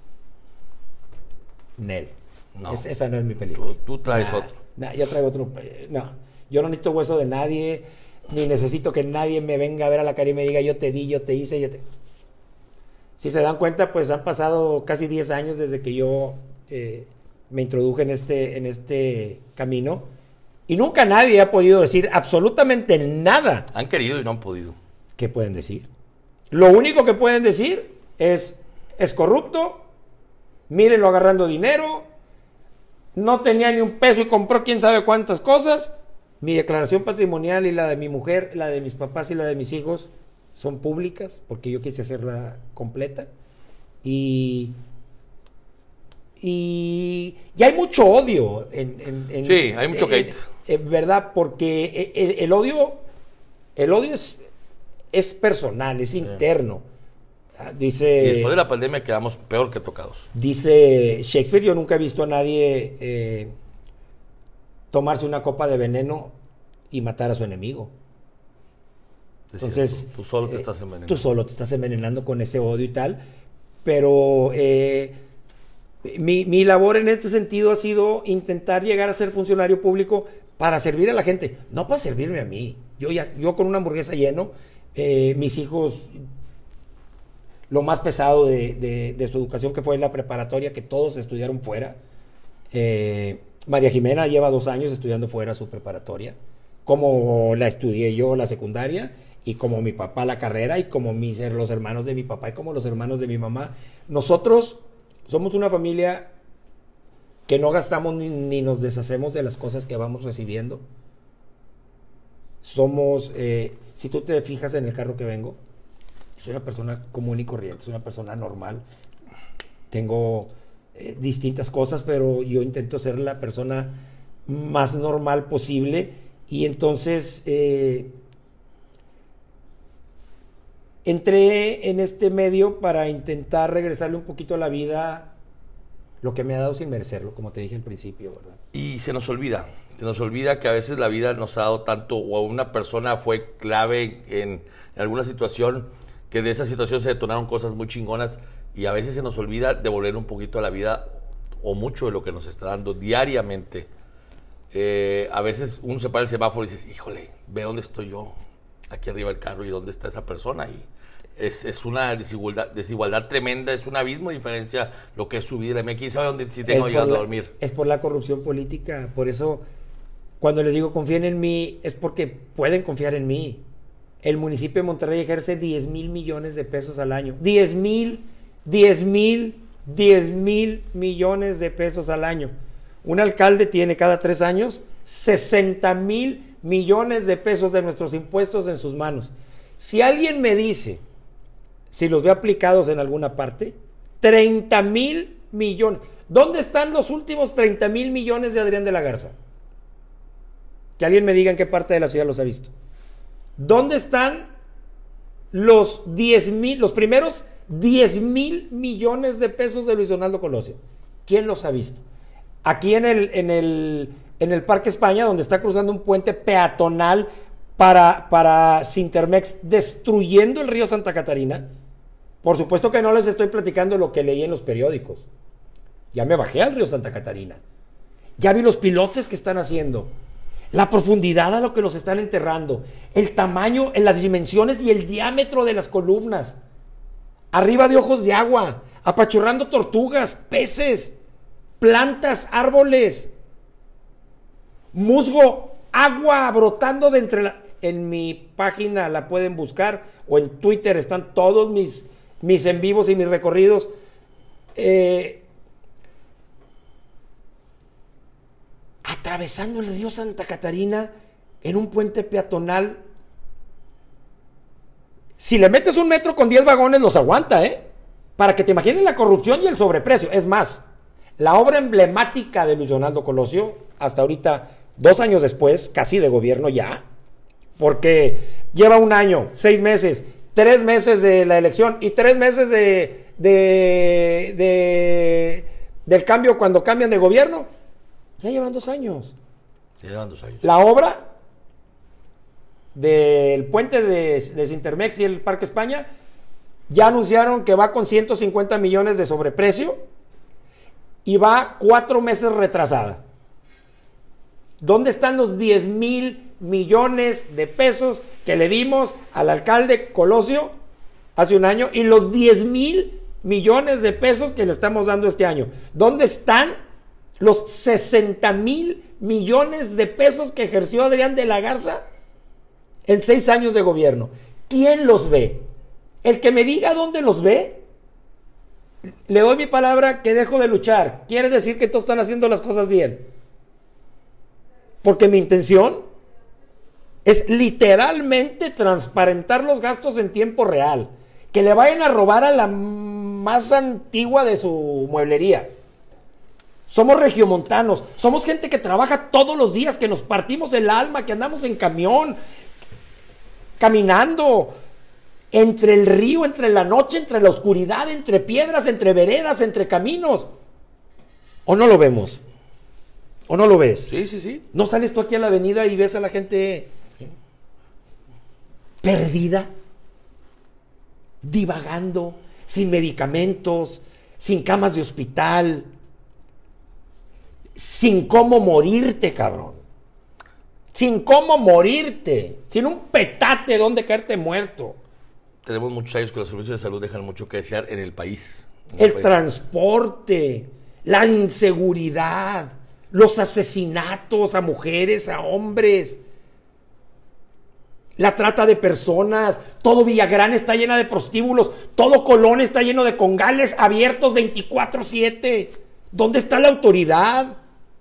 Speaker 2: Nel,
Speaker 1: No.
Speaker 2: Esa no es mi película.
Speaker 1: Tú traes otro.
Speaker 2: Yo traigo otro. No, yo no necesito hueso de nadie, ni necesito que nadie me venga a ver a la cara y me diga yo te di, yo te hice, Si se dan cuenta, pues han pasado casi 10 años desde que yo me introduje en este camino. Y nunca nadie ha podido decir absolutamente nada.
Speaker 1: Han querido y no han podido.
Speaker 2: ¿Qué pueden decir? Lo único que pueden decir es corrupto, mírenlo agarrando dinero, no tenía ni un peso y compró quién sabe cuántas cosas. Mi declaración patrimonial y la de mi mujer, la de mis papás y la de mis hijos son públicas porque yo quise hacerla completa. Y hay mucho odio
Speaker 1: sí, hay mucho hate.
Speaker 2: ¿Verdad? Porque el odio es personal, es interno.
Speaker 1: Y
Speaker 2: Dice,
Speaker 1: después de la pandemia quedamos peor que tocados.
Speaker 2: dice Shakespeare, yo nunca he visto a nadie tomarse una copa de veneno y matar a su enemigo. Entonces,
Speaker 1: tú solo te estás envenenando.
Speaker 2: Tú solo te estás envenenando con ese odio y tal. Pero mi labor en este sentido ha sido intentar llegar a ser funcionario público para servir a la gente, no para servirme a mí. Yo con una hamburguesa lleno, mis hijos, lo más pesado de su educación, que fue en la preparatoria, que todos estudiaron fuera. María Jimena lleva 2 años estudiando fuera su preparatoria, como la estudié yo la secundaria, y como mi papá la carrera, y como los hermanos de mi papá, y como los hermanos de mi mamá. Nosotros somos una familia que no gastamos ni nos deshacemos de las cosas que vamos recibiendo. Somos, si tú te fijas en el carro que vengo, soy una persona común y corriente, soy una persona normal. Tengo distintas cosas, pero yo intento ser la persona más normal posible. Y entonces entré en este medio para intentar regresarle un poquito a la vida lo que me ha dado sin merecerlo, como te dije al principio, ¿verdad?
Speaker 1: Y se nos olvida que a veces la vida nos ha dado tanto, o una persona fue clave en alguna situación, que de esa situación se detonaron cosas muy chingonas, y a veces se nos olvida devolver un poquito a la vida, o mucho de lo que nos está dando diariamente. A veces uno se para el semáforo y dices, híjole, ve dónde estoy yo, aquí arriba del carro, y dónde está esa persona, y es una desigualdad tremenda, es un abismo de diferencia lo que es su vida. ¿Quién sabe dónde si tengo llegado a dormir?
Speaker 2: Es por la corrupción política. Por eso, cuando les digo confíen en mí, es porque pueden confiar en mí. El municipio de Monterrey ejerce 10,000 millones de pesos al año. 10,000 millones de pesos al año. Un alcalde tiene cada 3 años 60,000 millones de pesos de nuestros impuestos en sus manos. Si alguien me dice, si los ve aplicados en alguna parte, 30,000 millones. ¿Dónde están los últimos 30,000 millones de Adrián de la Garza? Que alguien me diga en qué parte de la ciudad los ha visto. ¿Dónde están los primeros 10,000 millones de pesos de Luis Donaldo Colosio? ¿Quién los ha visto? Aquí en el Parque España, donde está cruzando un puente peatonal para Sintermex, destruyendo el río Santa Catarina. Por supuesto que no les estoy platicando lo que leí en los periódicos. Ya me bajé al río Santa Catarina. Ya vi los pilotes que están haciendo. La profundidad a lo que los están enterrando. El tamaño, en las dimensiones y el diámetro de las columnas. Arriba de ojos de agua. Apachurrando tortugas, peces, plantas, árboles. Musgo, agua brotando de entre en mi página la pueden buscar, o en Twitter están todos mis en vivos y mis recorridos. Atravesando el río Santa Catarina en un puente peatonal. Si le metes un metro con 10 vagones los aguanta, para que te imagines la corrupción y el sobreprecio. Es más, la obra emblemática de Luis Donaldo Colosio, hasta ahorita, 2 años después, casi de gobierno ya, porque lleva 1 año, 6 meses, 3 meses de la elección y 3 meses del cambio cuando cambian de gobierno, ya llevan 2 años.
Speaker 1: Ya llevan 2 años.
Speaker 2: La obra del puente de Sintermex y el Parque España, ya anunciaron que va con 150 millones de sobreprecio y va 4 meses retrasada. ¿Dónde están los 10,000 millones de pesos que le dimos al alcalde Colosio hace 1 año y los 10,000 millones de pesos que le estamos dando este año? ¿Dónde están los 60,000 millones de pesos que ejerció Adrián de la Garza en 6 años de gobierno? ¿Quién los ve? El que me diga dónde los ve, le doy mi palabra que dejo de luchar. Quiere decir que todos están haciendo las cosas bien. Porque mi intención es literalmente transparentar los gastos en tiempo real. Que le vayan a robar a la más antigua de su mueblería. Somos regiomontanos, somos gente que trabaja todos los días, que nos partimos el alma, que andamos en camión, caminando, entre el río, entre la noche, entre la oscuridad, entre piedras, entre veredas, entre caminos. ¿O no lo vemos? ¿O no lo ves?
Speaker 1: Sí, sí, sí.
Speaker 2: ¿No sales tú aquí a la avenida y ves a la gente perdida, divagando, sin medicamentos, sin camas de hospital, sin cómo morirte, cabrón? Sin cómo morirte, sin un petate donde caerte muerto.
Speaker 1: Tenemos muchos años que los servicios de salud dejan mucho que desear en el país.
Speaker 2: El transporte, la inseguridad, los asesinatos a mujeres, a hombres, la trata de personas. Todo Villagrán está llena de prostíbulos, todo Colón está lleno de congales abiertos 24/7. ¿Dónde está la autoridad?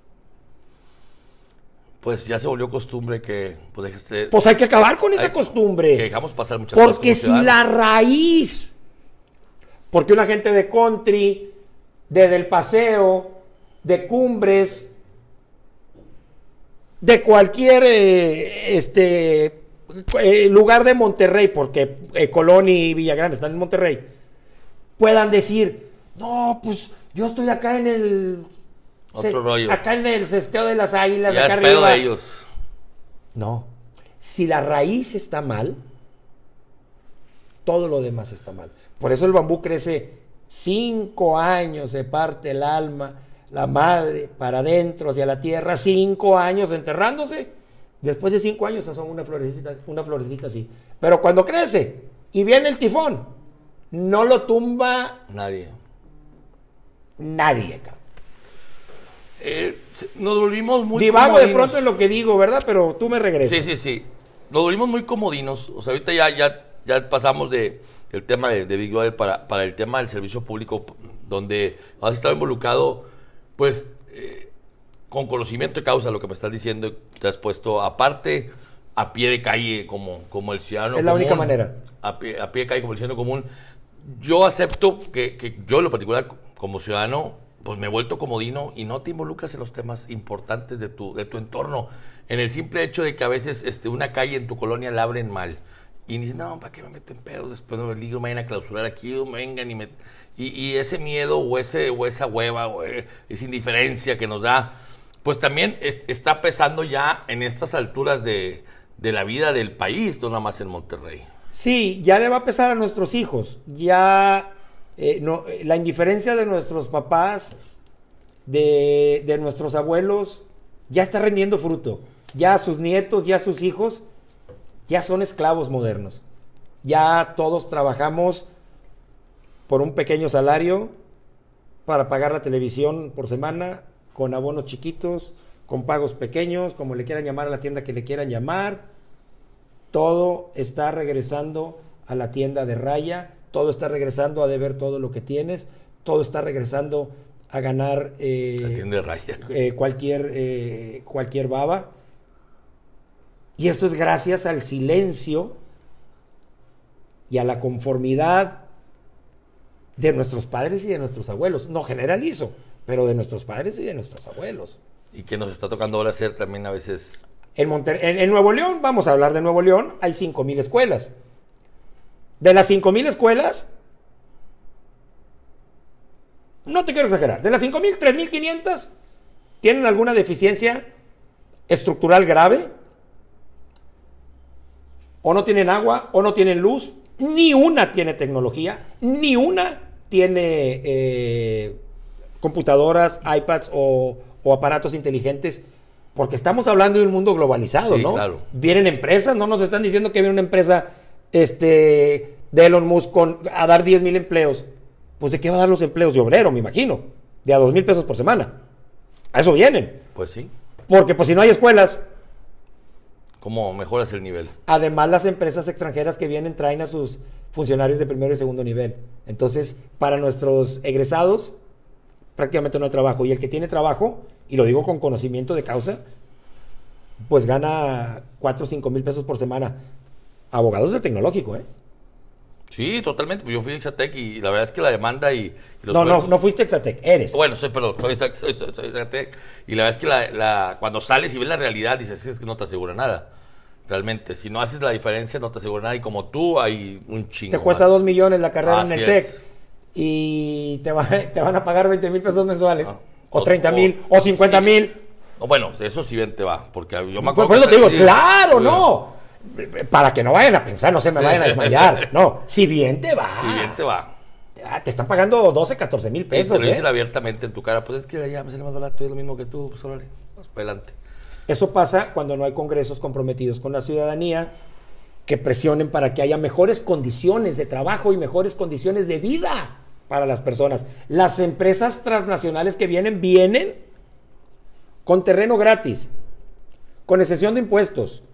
Speaker 1: Pues ya se volvió costumbre que
Speaker 2: pues hay que acabar con esa costumbre.
Speaker 1: Que dejamos pasar muchas cosas.
Speaker 2: Porque si la raíz, porque una gente de country, de Del Paseo, de Cumbres, de cualquier lugar de Monterrey, porque Colón y Villagrán están en Monterrey, puedan decir, no, pues yo estoy acá en el...
Speaker 1: rollo.
Speaker 2: Acá en el cesteo de las águilas,
Speaker 1: ya
Speaker 2: acá
Speaker 1: es pedo
Speaker 2: arriba.
Speaker 1: de ellos.
Speaker 2: No. Si la raíz está mal, todo lo demás está mal. Por eso el bambú crece 5 años, se parte el alma, la madre, para adentro, hacia la tierra, 5 años enterrándose. Después de 5 años asoma una florecita así. Pero cuando crece y viene el tifón, no lo tumba
Speaker 1: nadie,
Speaker 2: cabrón.
Speaker 1: Nos volvimos muy
Speaker 2: divago de pronto en lo que digo, ¿verdad? Pero tú me regresas.
Speaker 1: Sí. Nos volvimos muy comodinos. O sea, ahorita ya pasamos del tema de Big Brother para el tema del servicio público, donde has estado involucrado, pues, con conocimiento de causa, lo que me estás diciendo, te has puesto aparte, a pie de calle, como el ciudadano
Speaker 2: es la única manera.
Speaker 1: A pie de calle, como el ciudadano común. Yo acepto que yo, en lo particular, como ciudadano, pues me he vuelto comodino y no te involucras en los temas importantes de tu entorno. En el simple hecho de que a veces una calle en tu colonia la abren mal. Y dices, no, ¿para qué me meten pedos? Después no me peligro, me vayan a clausurar aquí, vengan y ese miedo o esa hueva o esa indiferencia que nos da, pues también está pesando ya en estas alturas de la vida del país, no nada más en Monterrey.
Speaker 2: Sí, ya le va a pesar a nuestros hijos. Ya la indiferencia de nuestros papás, de nuestros abuelos, ya está rendiendo fruto. Ya sus nietos, ya sus hijos, ya son esclavos modernos. Ya todos trabajamos por un pequeño salario para pagar la televisión por semana, con abonos chiquitos, con pagos pequeños, como le quieran llamar a la tienda que le quieran llamar. Todo está regresando a la tienda de raya, todo está regresando a deber todo lo que tienes, todo está regresando a ganar
Speaker 1: la tienda de raya.
Speaker 2: Cualquier baba. Y esto es gracias al silencio y a la conformidad de nuestros padres y de nuestros abuelos. No generalizo, pero de nuestros padres y de nuestros abuelos.
Speaker 1: Y que nos está tocando ahora hacer también a veces...
Speaker 2: En Nuevo León, vamos a hablar de Nuevo León, hay 5,000 escuelas. De las 5,000 escuelas, no te quiero exagerar, de las 5,000, 3,500 tienen alguna deficiencia estructural grave, o no tienen agua, o no tienen luz, ni una tiene tecnología, ni una tiene computadoras, iPads o aparatos inteligentes, porque estamos hablando de un mundo globalizado,
Speaker 1: sí,
Speaker 2: ¿no?
Speaker 1: Claro.
Speaker 2: Vienen empresas, no nos están diciendo que viene una empresa de Elon Musk a dar 10,000 empleos. Pues ¿de qué va a dar los empleos? De obrero, me imagino, de a 2,000 pesos por semana. A eso vienen.
Speaker 1: Pues sí.
Speaker 2: Porque pues si no hay escuelas,
Speaker 1: ¿cómo mejoras el nivel?
Speaker 2: Además, las empresas extranjeras que vienen traen a sus funcionarios de primero y segundo nivel. Entonces, para nuestros egresados, prácticamente no hay trabajo. Y el que tiene trabajo, y lo digo con conocimiento de causa, pues gana 4 o 5 mil pesos por semana. Abogados del tecnológico, ¿eh?
Speaker 1: Sí, totalmente. Yo fui a Exatec y la verdad es que la demanda y los
Speaker 2: no fuiste Exatec, eres.
Speaker 1: Bueno, soy Exatec. Y la verdad es que cuando sales y ves la realidad, dices, es que no te asegura nada. Realmente, si no haces la diferencia, no te aseguro nada. Y como tú, hay un chingo.
Speaker 2: Te cuesta
Speaker 1: más.
Speaker 2: 2 millones la carrera
Speaker 1: Así
Speaker 2: en el TEC.
Speaker 1: es.
Speaker 2: Y te van a pagar 20,000 pesos mensuales.
Speaker 1: Ah.
Speaker 2: O 30,000, o 50,000.
Speaker 1: Sí. O bueno, eso sí bien te va. Porque yo me
Speaker 2: Por
Speaker 1: acuerdo.
Speaker 2: eso te digo,
Speaker 1: sí,
Speaker 2: claro,
Speaker 1: sí.
Speaker 2: no. Para que no vayan a pensar, no se me
Speaker 1: Sí.
Speaker 2: vayan a desmayar. No, si bien te va.
Speaker 1: Si bien te va.
Speaker 2: Te están pagando 12, 14,000
Speaker 1: Y te
Speaker 2: pesos.
Speaker 1: lo dicen abiertamente en tu cara. Pues es que allá me sale más barato, es lo mismo que tú. Pues órale, vas para adelante.
Speaker 2: Eso pasa cuando no hay congresos comprometidos con la ciudadanía que presionen para que haya mejores condiciones de trabajo y mejores condiciones de vida para las personas. Las empresas transnacionales que vienen con terreno gratis, con excepción de impuestos.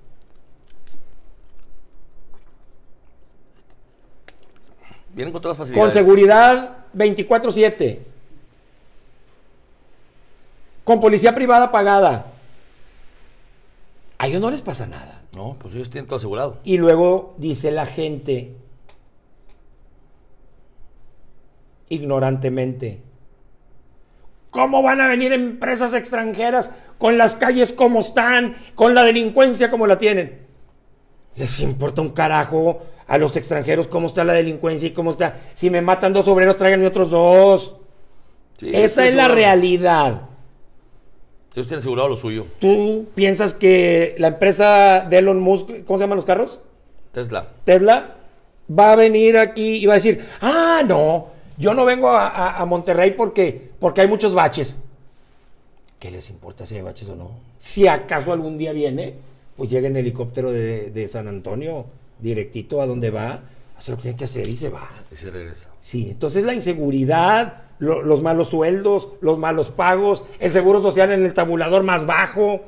Speaker 1: Vienen con todas las facilidades.
Speaker 2: Con seguridad 24/7. Con policía privada pagada. A ellos no les pasa nada.
Speaker 1: No, pues ellos tienen todo asegurado.
Speaker 2: Y luego dice la gente, ignorantemente, ¿cómo van a venir empresas extranjeras con las calles como están, con la delincuencia como la tienen? Les importa un carajo a los extranjeros cómo está la delincuencia y cómo está. Si me matan 2 obreros, tráiganme otros 2.
Speaker 1: Sí,
Speaker 2: Esa es la realidad.
Speaker 1: Ellos tienen asegurado lo suyo.
Speaker 2: ¿Tú piensas que la empresa de Elon Musk, ¿cómo se llaman los carros?
Speaker 1: Tesla.
Speaker 2: Tesla, va a venir aquí y va a decir, no, yo no vengo a Monterrey porque hay muchos baches. ¿Qué les importa si hay baches o no? Si acaso algún día viene, pues llega en helicóptero de San Antonio, directito a donde va, hace lo que tiene que hacer y se va.
Speaker 1: Y se regresa.
Speaker 2: Sí, entonces la inseguridad, los malos sueldos, los malos pagos, el seguro social en el tabulador más bajo.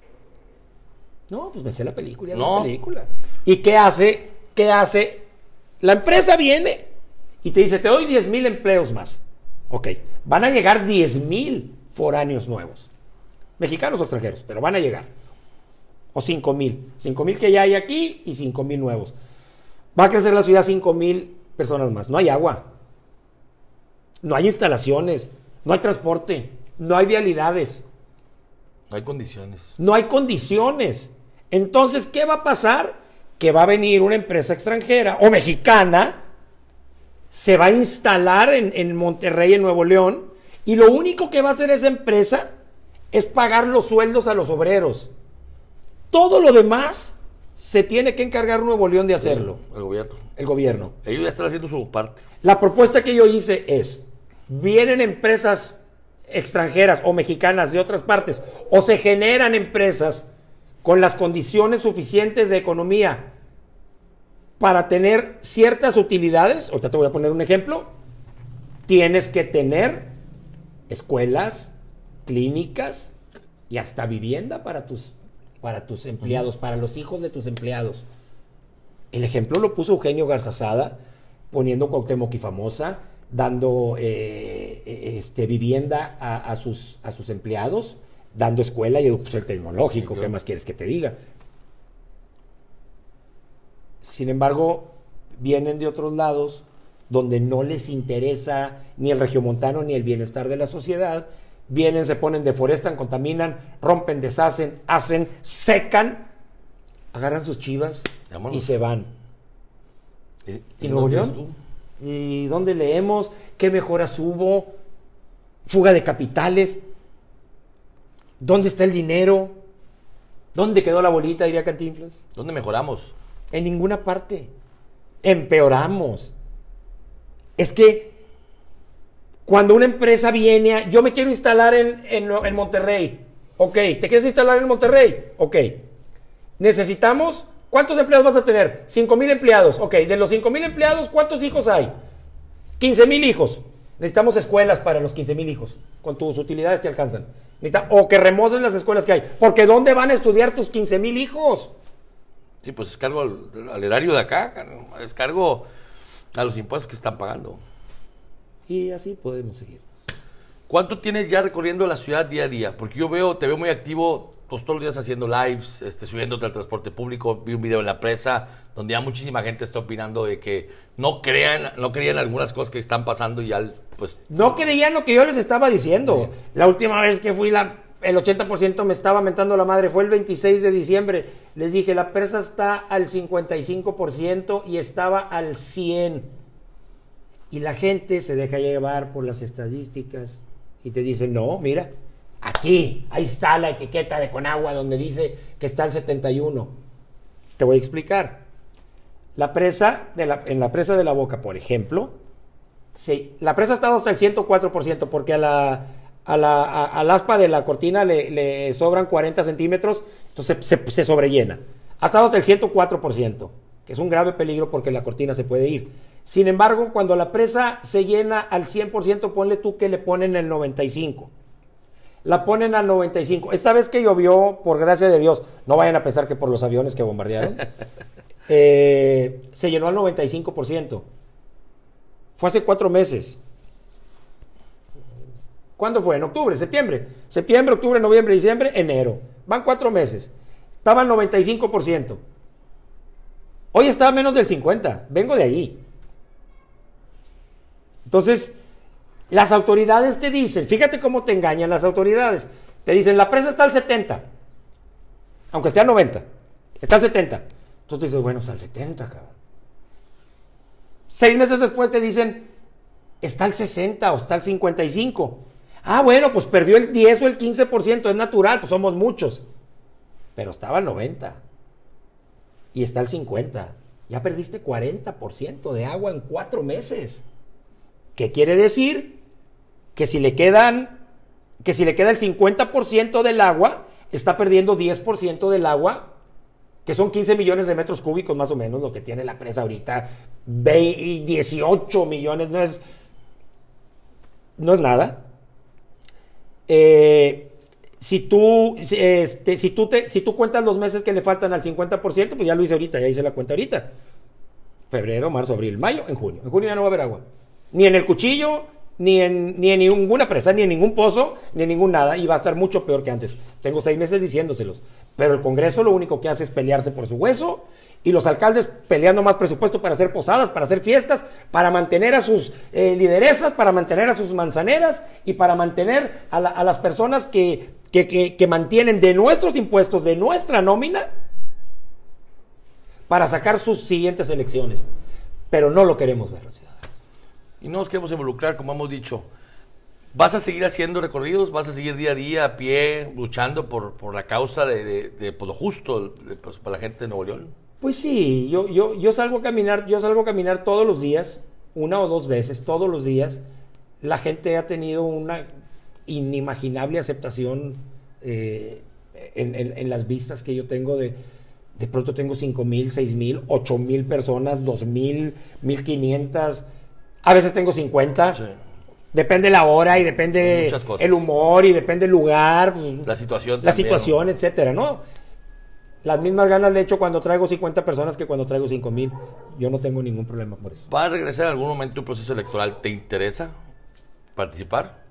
Speaker 2: No, pues me sé la película,
Speaker 1: No.
Speaker 2: la película. ¿Y qué hace? ¿Qué hace? La empresa viene y te dice, te doy 10,000 empleos más. Ok, van a llegar 10,000 foráneos nuevos. Mexicanos o extranjeros, pero van a llegar. O 5,000. 5,000 que ya hay aquí y 5,000 nuevos. Va a crecer la ciudad 5,000 personas más. No hay agua. No hay instalaciones. No hay transporte. No hay vialidades.
Speaker 1: No hay condiciones.
Speaker 2: No hay condiciones. Entonces, ¿qué va a pasar? Que va a venir una empresa extranjera o mexicana, se va a instalar en Monterrey, en Nuevo León, y lo único que va a hacer esa empresa es pagar los sueldos a los obreros. Todo lo demás se tiene que encargar Nuevo León de hacerlo.
Speaker 1: El gobierno.
Speaker 2: El gobierno.
Speaker 1: Ellos ya están haciendo su parte.
Speaker 2: La propuesta que yo hice es, vienen empresas extranjeras o mexicanas de otras partes, o se generan empresas con las condiciones suficientes de economía para tener ciertas utilidades. Ahorita te voy a poner un ejemplo. Tienes que tener escuelas, clínicas y hasta vivienda para tus empleados, para los hijos de tus empleados. El ejemplo lo puso Eugenio Garzazada, poniendo Cuauhtémoc y Famosa, dando vivienda a sus empleados, dando escuela y educación tecnológico. ¿Qué más quieres que te diga? Sin embargo, vienen de otros lados donde no les interesa ni el regiomontano ni el bienestar de la sociedad. Vienen, se ponen, deforestan, contaminan, rompen, deshacen, hacen, secan, agarran sus chivas
Speaker 1: Vámonos.
Speaker 2: y se van.
Speaker 1: ¿Y
Speaker 2: Nuevo
Speaker 1: no
Speaker 2: León?
Speaker 1: tienes tú?
Speaker 2: ¿Y dónde leemos? ¿Qué mejoras hubo? ¿Fuga de capitales? ¿Dónde está el dinero? ¿Dónde quedó la bolita, diría Cantinflas?
Speaker 1: ¿Dónde mejoramos?
Speaker 2: En ninguna parte. Empeoramos. Es que cuando una empresa viene, yo me quiero instalar en Monterrey. Ok, ¿te quieres instalar en Monterrey? Ok. Necesitamos, ¿cuántos empleados vas a tener? 5,000 empleados. Ok, de los 5,000 empleados, ¿cuántos hijos hay? 15,000 hijos. Necesitamos escuelas para los 15,000 hijos. Con tus utilidades te alcanzan. O que remoces las escuelas que hay. Porque ¿dónde van a estudiar tus 15,000 hijos?
Speaker 1: Sí, pues es cargo al erario de acá, ¿no? Es cargo a los impuestos que están pagando.
Speaker 2: Y así podemos seguir.
Speaker 1: ¿Cuánto tienes ya recorriendo la ciudad día a día? Porque te veo muy activo, pues, todos los días haciendo lives, subiéndote al transporte público. Vi un video en La Presa donde ya muchísima gente está opinando de que no creían algunas cosas que están pasando y ya, pues...
Speaker 2: No creían lo que yo les estaba diciendo. La última vez que fui, el 80% me estaba mentando la madre. Fue el 26 de diciembre. Les dije, la presa está al 55% y estaba al 100%. Y la gente se deja llevar por las estadísticas y te dice, no, mira, aquí, ahí está la etiqueta de Conagua donde dice que está al 71%. Te voy a explicar. En la presa de la Boca, por ejemplo, la presa ha estado hasta el 104% porque al aspa de la cortina le sobran 40 centímetros, entonces se sobrellena. Ha estado hasta el 104%, que es un grave peligro porque la cortina se puede ir. Sin embargo, cuando la presa se llena al 100%, ponle tú que le ponen el 95%. La ponen al 95%. Esta vez que llovió, por gracia de Dios, no vayan a pensar que por los aviones que bombardearon, se llenó al 95%. Fue hace 4 meses. ¿Cuándo fue? En octubre, septiembre. Septiembre, octubre, noviembre, diciembre, enero. Van 4 meses. Estaba al 95%. Hoy está a menos del 50%. Vengo de allí. Entonces, las autoridades te dicen, fíjate cómo te engañan las autoridades. Te dicen, la presa está al 70%. Aunque esté al 90%. Está al 70%. Entonces dices, bueno, está al 70%, cabrón. 6 meses después te dicen, está al 60% o está al 55%. Ah, bueno, pues perdió el 10 o el 15%, es natural, pues somos muchos. Pero estaba al 90% y está al 50%. Ya perdiste 40% de agua en 4 meses. ¿Qué quiere decir? Que si le queda el 50% del agua, está perdiendo 10% del agua, que son 15 millones de metros cúbicos más o menos, lo que tiene la presa ahorita. 18 millones, no es nada. Si tú cuentas los meses que le faltan al 50%, pues ya lo hice ahorita, ya hice la cuenta ahorita. Febrero, marzo, abril, mayo, en junio. En junio ya no va a haber agua. Ni en el cuchillo, ni en ninguna presa, ni en ningún pozo, ni en ningún nada. Y va a estar mucho peor que antes. Tengo 6 meses diciéndoselos. Pero el Congreso lo único que hace es pelearse por su hueso. Y los alcaldes peleando más presupuesto para hacer posadas, para hacer fiestas, para mantener a sus lideresas, para mantener a sus manzaneras y para mantener a las personas que mantienen de nuestros impuestos, de nuestra nómina, para sacar sus siguientes elecciones. Pero no lo queremos ver, ciudadanos.
Speaker 1: Y no nos queremos involucrar, como hemos dicho. ¿Vas a seguir haciendo recorridos? ¿Vas a seguir día a día a pie, luchando por la causa por lo justo para la gente de Nuevo León?
Speaker 2: Pues sí, yo salgo a caminar todos los días, 1 o 2 veces, todos los días. La gente ha tenido una inimaginable aceptación en las vistas que yo tengo. De pronto tengo 5,000, 6,000, 8,000 personas, 2,000, 1,500. A veces tengo 50. Sí. Depende la hora y depende el humor y depende el lugar.
Speaker 1: La situación.
Speaker 2: La situación, ¿no? Etcétera, ¿no? Las mismas ganas le echo cuando traigo 50 personas que cuando traigo 5,000. Yo no tengo ningún problema por eso.
Speaker 1: ¿Va a regresar en algún momento un proceso electoral? ¿Te interesa participar?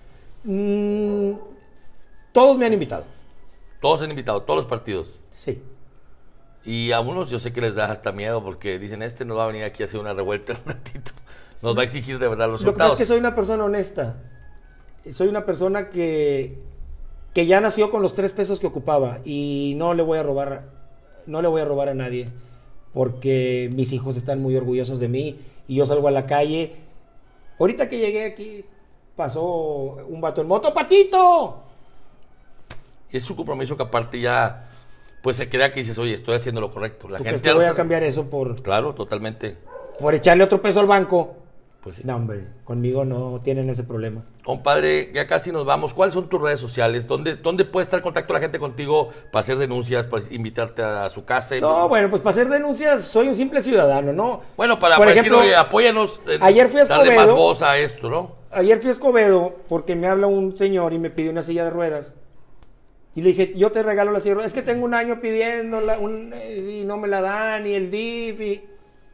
Speaker 2: Todos me han invitado.
Speaker 1: Todos han invitado, todos los partidos.
Speaker 2: Sí.
Speaker 1: Y a unos yo sé que les da hasta miedo porque dicen, nos va a venir aquí a hacer una revuelta en un ratito. Nos va a exigir de verdad los resultados. Lo que pasa
Speaker 2: es que soy una persona honesta. Soy una persona que ya nació con los 3 pesos que ocupaba y no le voy a robar a nadie porque mis hijos están muy orgullosos de mí y yo salgo a la calle. Ahorita que llegué aquí pasó un vato en moto, ¡Patito!
Speaker 1: Y es su compromiso que aparte ya pues se crea que dices, oye, estoy haciendo lo correcto.
Speaker 2: ¿Tú crees que voy a cambiar eso por...?
Speaker 1: Claro, totalmente.
Speaker 2: ¿Por echarle otro peso al banco?
Speaker 1: Pues sí.
Speaker 2: No, hombre, conmigo no tienen ese problema.
Speaker 1: Compadre, ya casi nos vamos. ¿Cuáles son tus redes sociales? ¿Dónde puede estar en contacto la gente contigo para hacer denuncias, para invitarte a su casa?
Speaker 2: No, bueno, pues para hacer denuncias soy un simple ciudadano, ¿no?
Speaker 1: Bueno, para ejemplo, decir, oye, apóyanos,
Speaker 2: ayer fui a Escobedo,
Speaker 1: darle más voz a esto, ¿no?
Speaker 2: Ayer fui a Escobedo porque me habla un señor y me pide una silla de ruedas. Y le dije, yo te regalo la silla de ruedas. Es que tengo un año pidiéndola y no me la dan, y el DIF, y...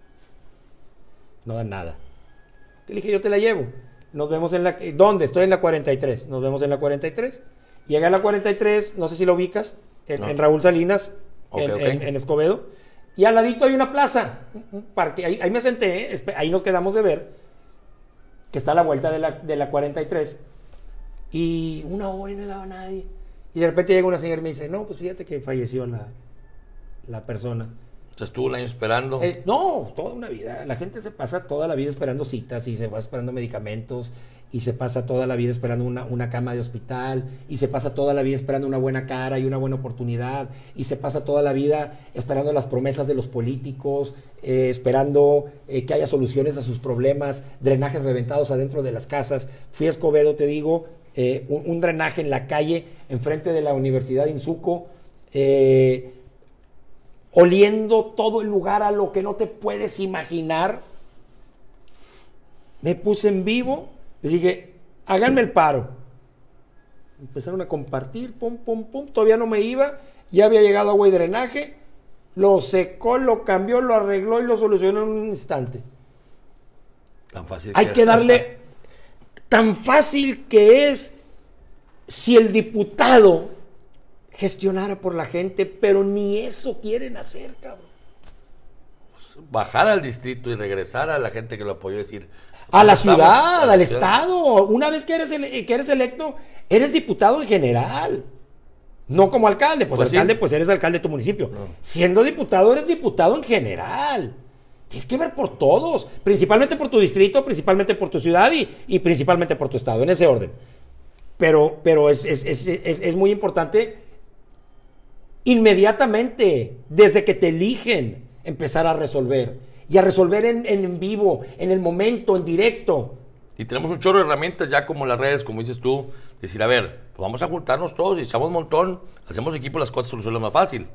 Speaker 2: No dan nada. Le dije, yo te la llevo. Nos vemos en la... ¿Dónde? Estoy en la 43. Nos vemos en la 43. Llegué a la 43, no sé si lo ubicas, en Raúl Salinas, en Escobedo. Y al ladito hay una plaza, un parque. Ahí me senté, ahí nos quedamos de ver, que está a la vuelta de la 43. Y 1 hora y no daba nadie. Y de repente llega una señora y me dice, no, pues fíjate que falleció la persona.
Speaker 1: O sea, estuvo un año esperando.
Speaker 2: No, toda una vida. La gente se pasa toda la vida esperando citas y se va esperando medicamentos y se pasa toda la vida esperando una cama de hospital y se pasa toda la vida esperando una buena cara y una buena oportunidad y se pasa toda la vida esperando las promesas de los políticos, esperando que haya soluciones a sus problemas, drenajes reventados adentro de las casas. Fui a Escobedo, te digo, un drenaje en la calle enfrente de la Universidad de Insuco, oliendo todo el lugar a lo que no te puedes imaginar. Me puse en vivo, les dije, háganme el paro. Empezaron a compartir, pum, pum, pum, todavía no me iba, ya había llegado agua y drenaje, lo secó, lo cambió, lo arregló y lo solucionó en un instante.
Speaker 1: Tan fácil.
Speaker 2: Hay que darle, tan fácil que es si el diputado gestionara por la gente, pero ni eso quieren hacer, cabrón.
Speaker 1: Bajar al distrito y regresar a la gente que lo apoyó, decir...
Speaker 2: A la ciudad, al estado. Una vez que eres electo, eres diputado en general. No como alcalde, pues alcalde, sí. Pues eres alcalde de tu municipio. No. Siendo diputado, eres diputado en general. Tienes que ver por todos, principalmente por tu distrito, principalmente por tu ciudad y principalmente por tu estado, en ese orden. Pero es muy importante inmediatamente, desde que te eligen, empezar a resolver. Y a resolver en vivo, en el momento, en directo.
Speaker 1: Y tenemos un chorro de herramientas ya como las redes, como dices tú. Decir, a ver, pues vamos a juntarnos todos y echamos un montón, hacemos equipo, las cosas se solucionan más fácil.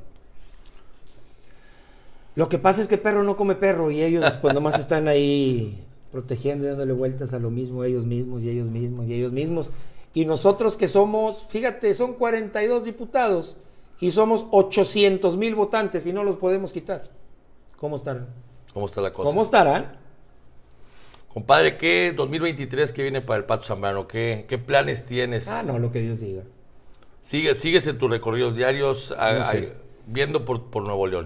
Speaker 2: Lo que pasa es que perro no come perro y ellos pues nomás están ahí protegiendo y dándole vueltas a lo mismo, ellos mismos y ellos mismos y ellos mismos. Y nosotros que somos, fíjate, son 42 diputados y somos 800,000 votantes y no los podemos quitar. ¿Cómo estarán?
Speaker 1: ¿Cómo está la cosa?
Speaker 2: ¿Cómo estarán?
Speaker 1: Compadre, ¿qué 2023 que viene para el Pato Zambrano? ¿Qué planes tienes?
Speaker 2: No, lo que Dios diga.
Speaker 1: ¿Sigues en tus recorridos diarios viendo por Nuevo León?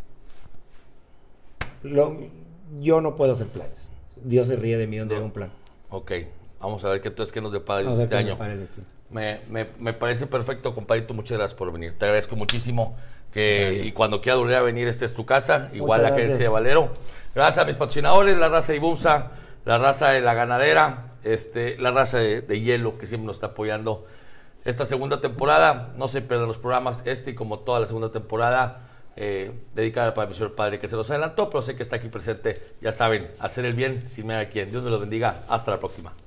Speaker 2: Yo no puedo hacer planes. Dios se ríe de mí donde haga un plan.
Speaker 1: Ok, vamos a ver qué nos depara este año. Me parece perfecto, compadrito. Muchas gracias por venir. Te agradezco muchísimo. Y cuando quiera volver a venir, esta es tu casa. Igual la agencia de Valero. Gracias a mis patrocinadores, la raza de Ibumsa, la raza de La Ganadera, la raza de Hielo, que siempre nos está apoyando esta segunda temporada. No se pierdan los programas, y como toda la segunda temporada, dedicada para mi señor padre, que se los adelantó, pero sé que está aquí presente. Ya saben, hacer el bien sin mirar a quién. Dios me los bendiga. Hasta la próxima.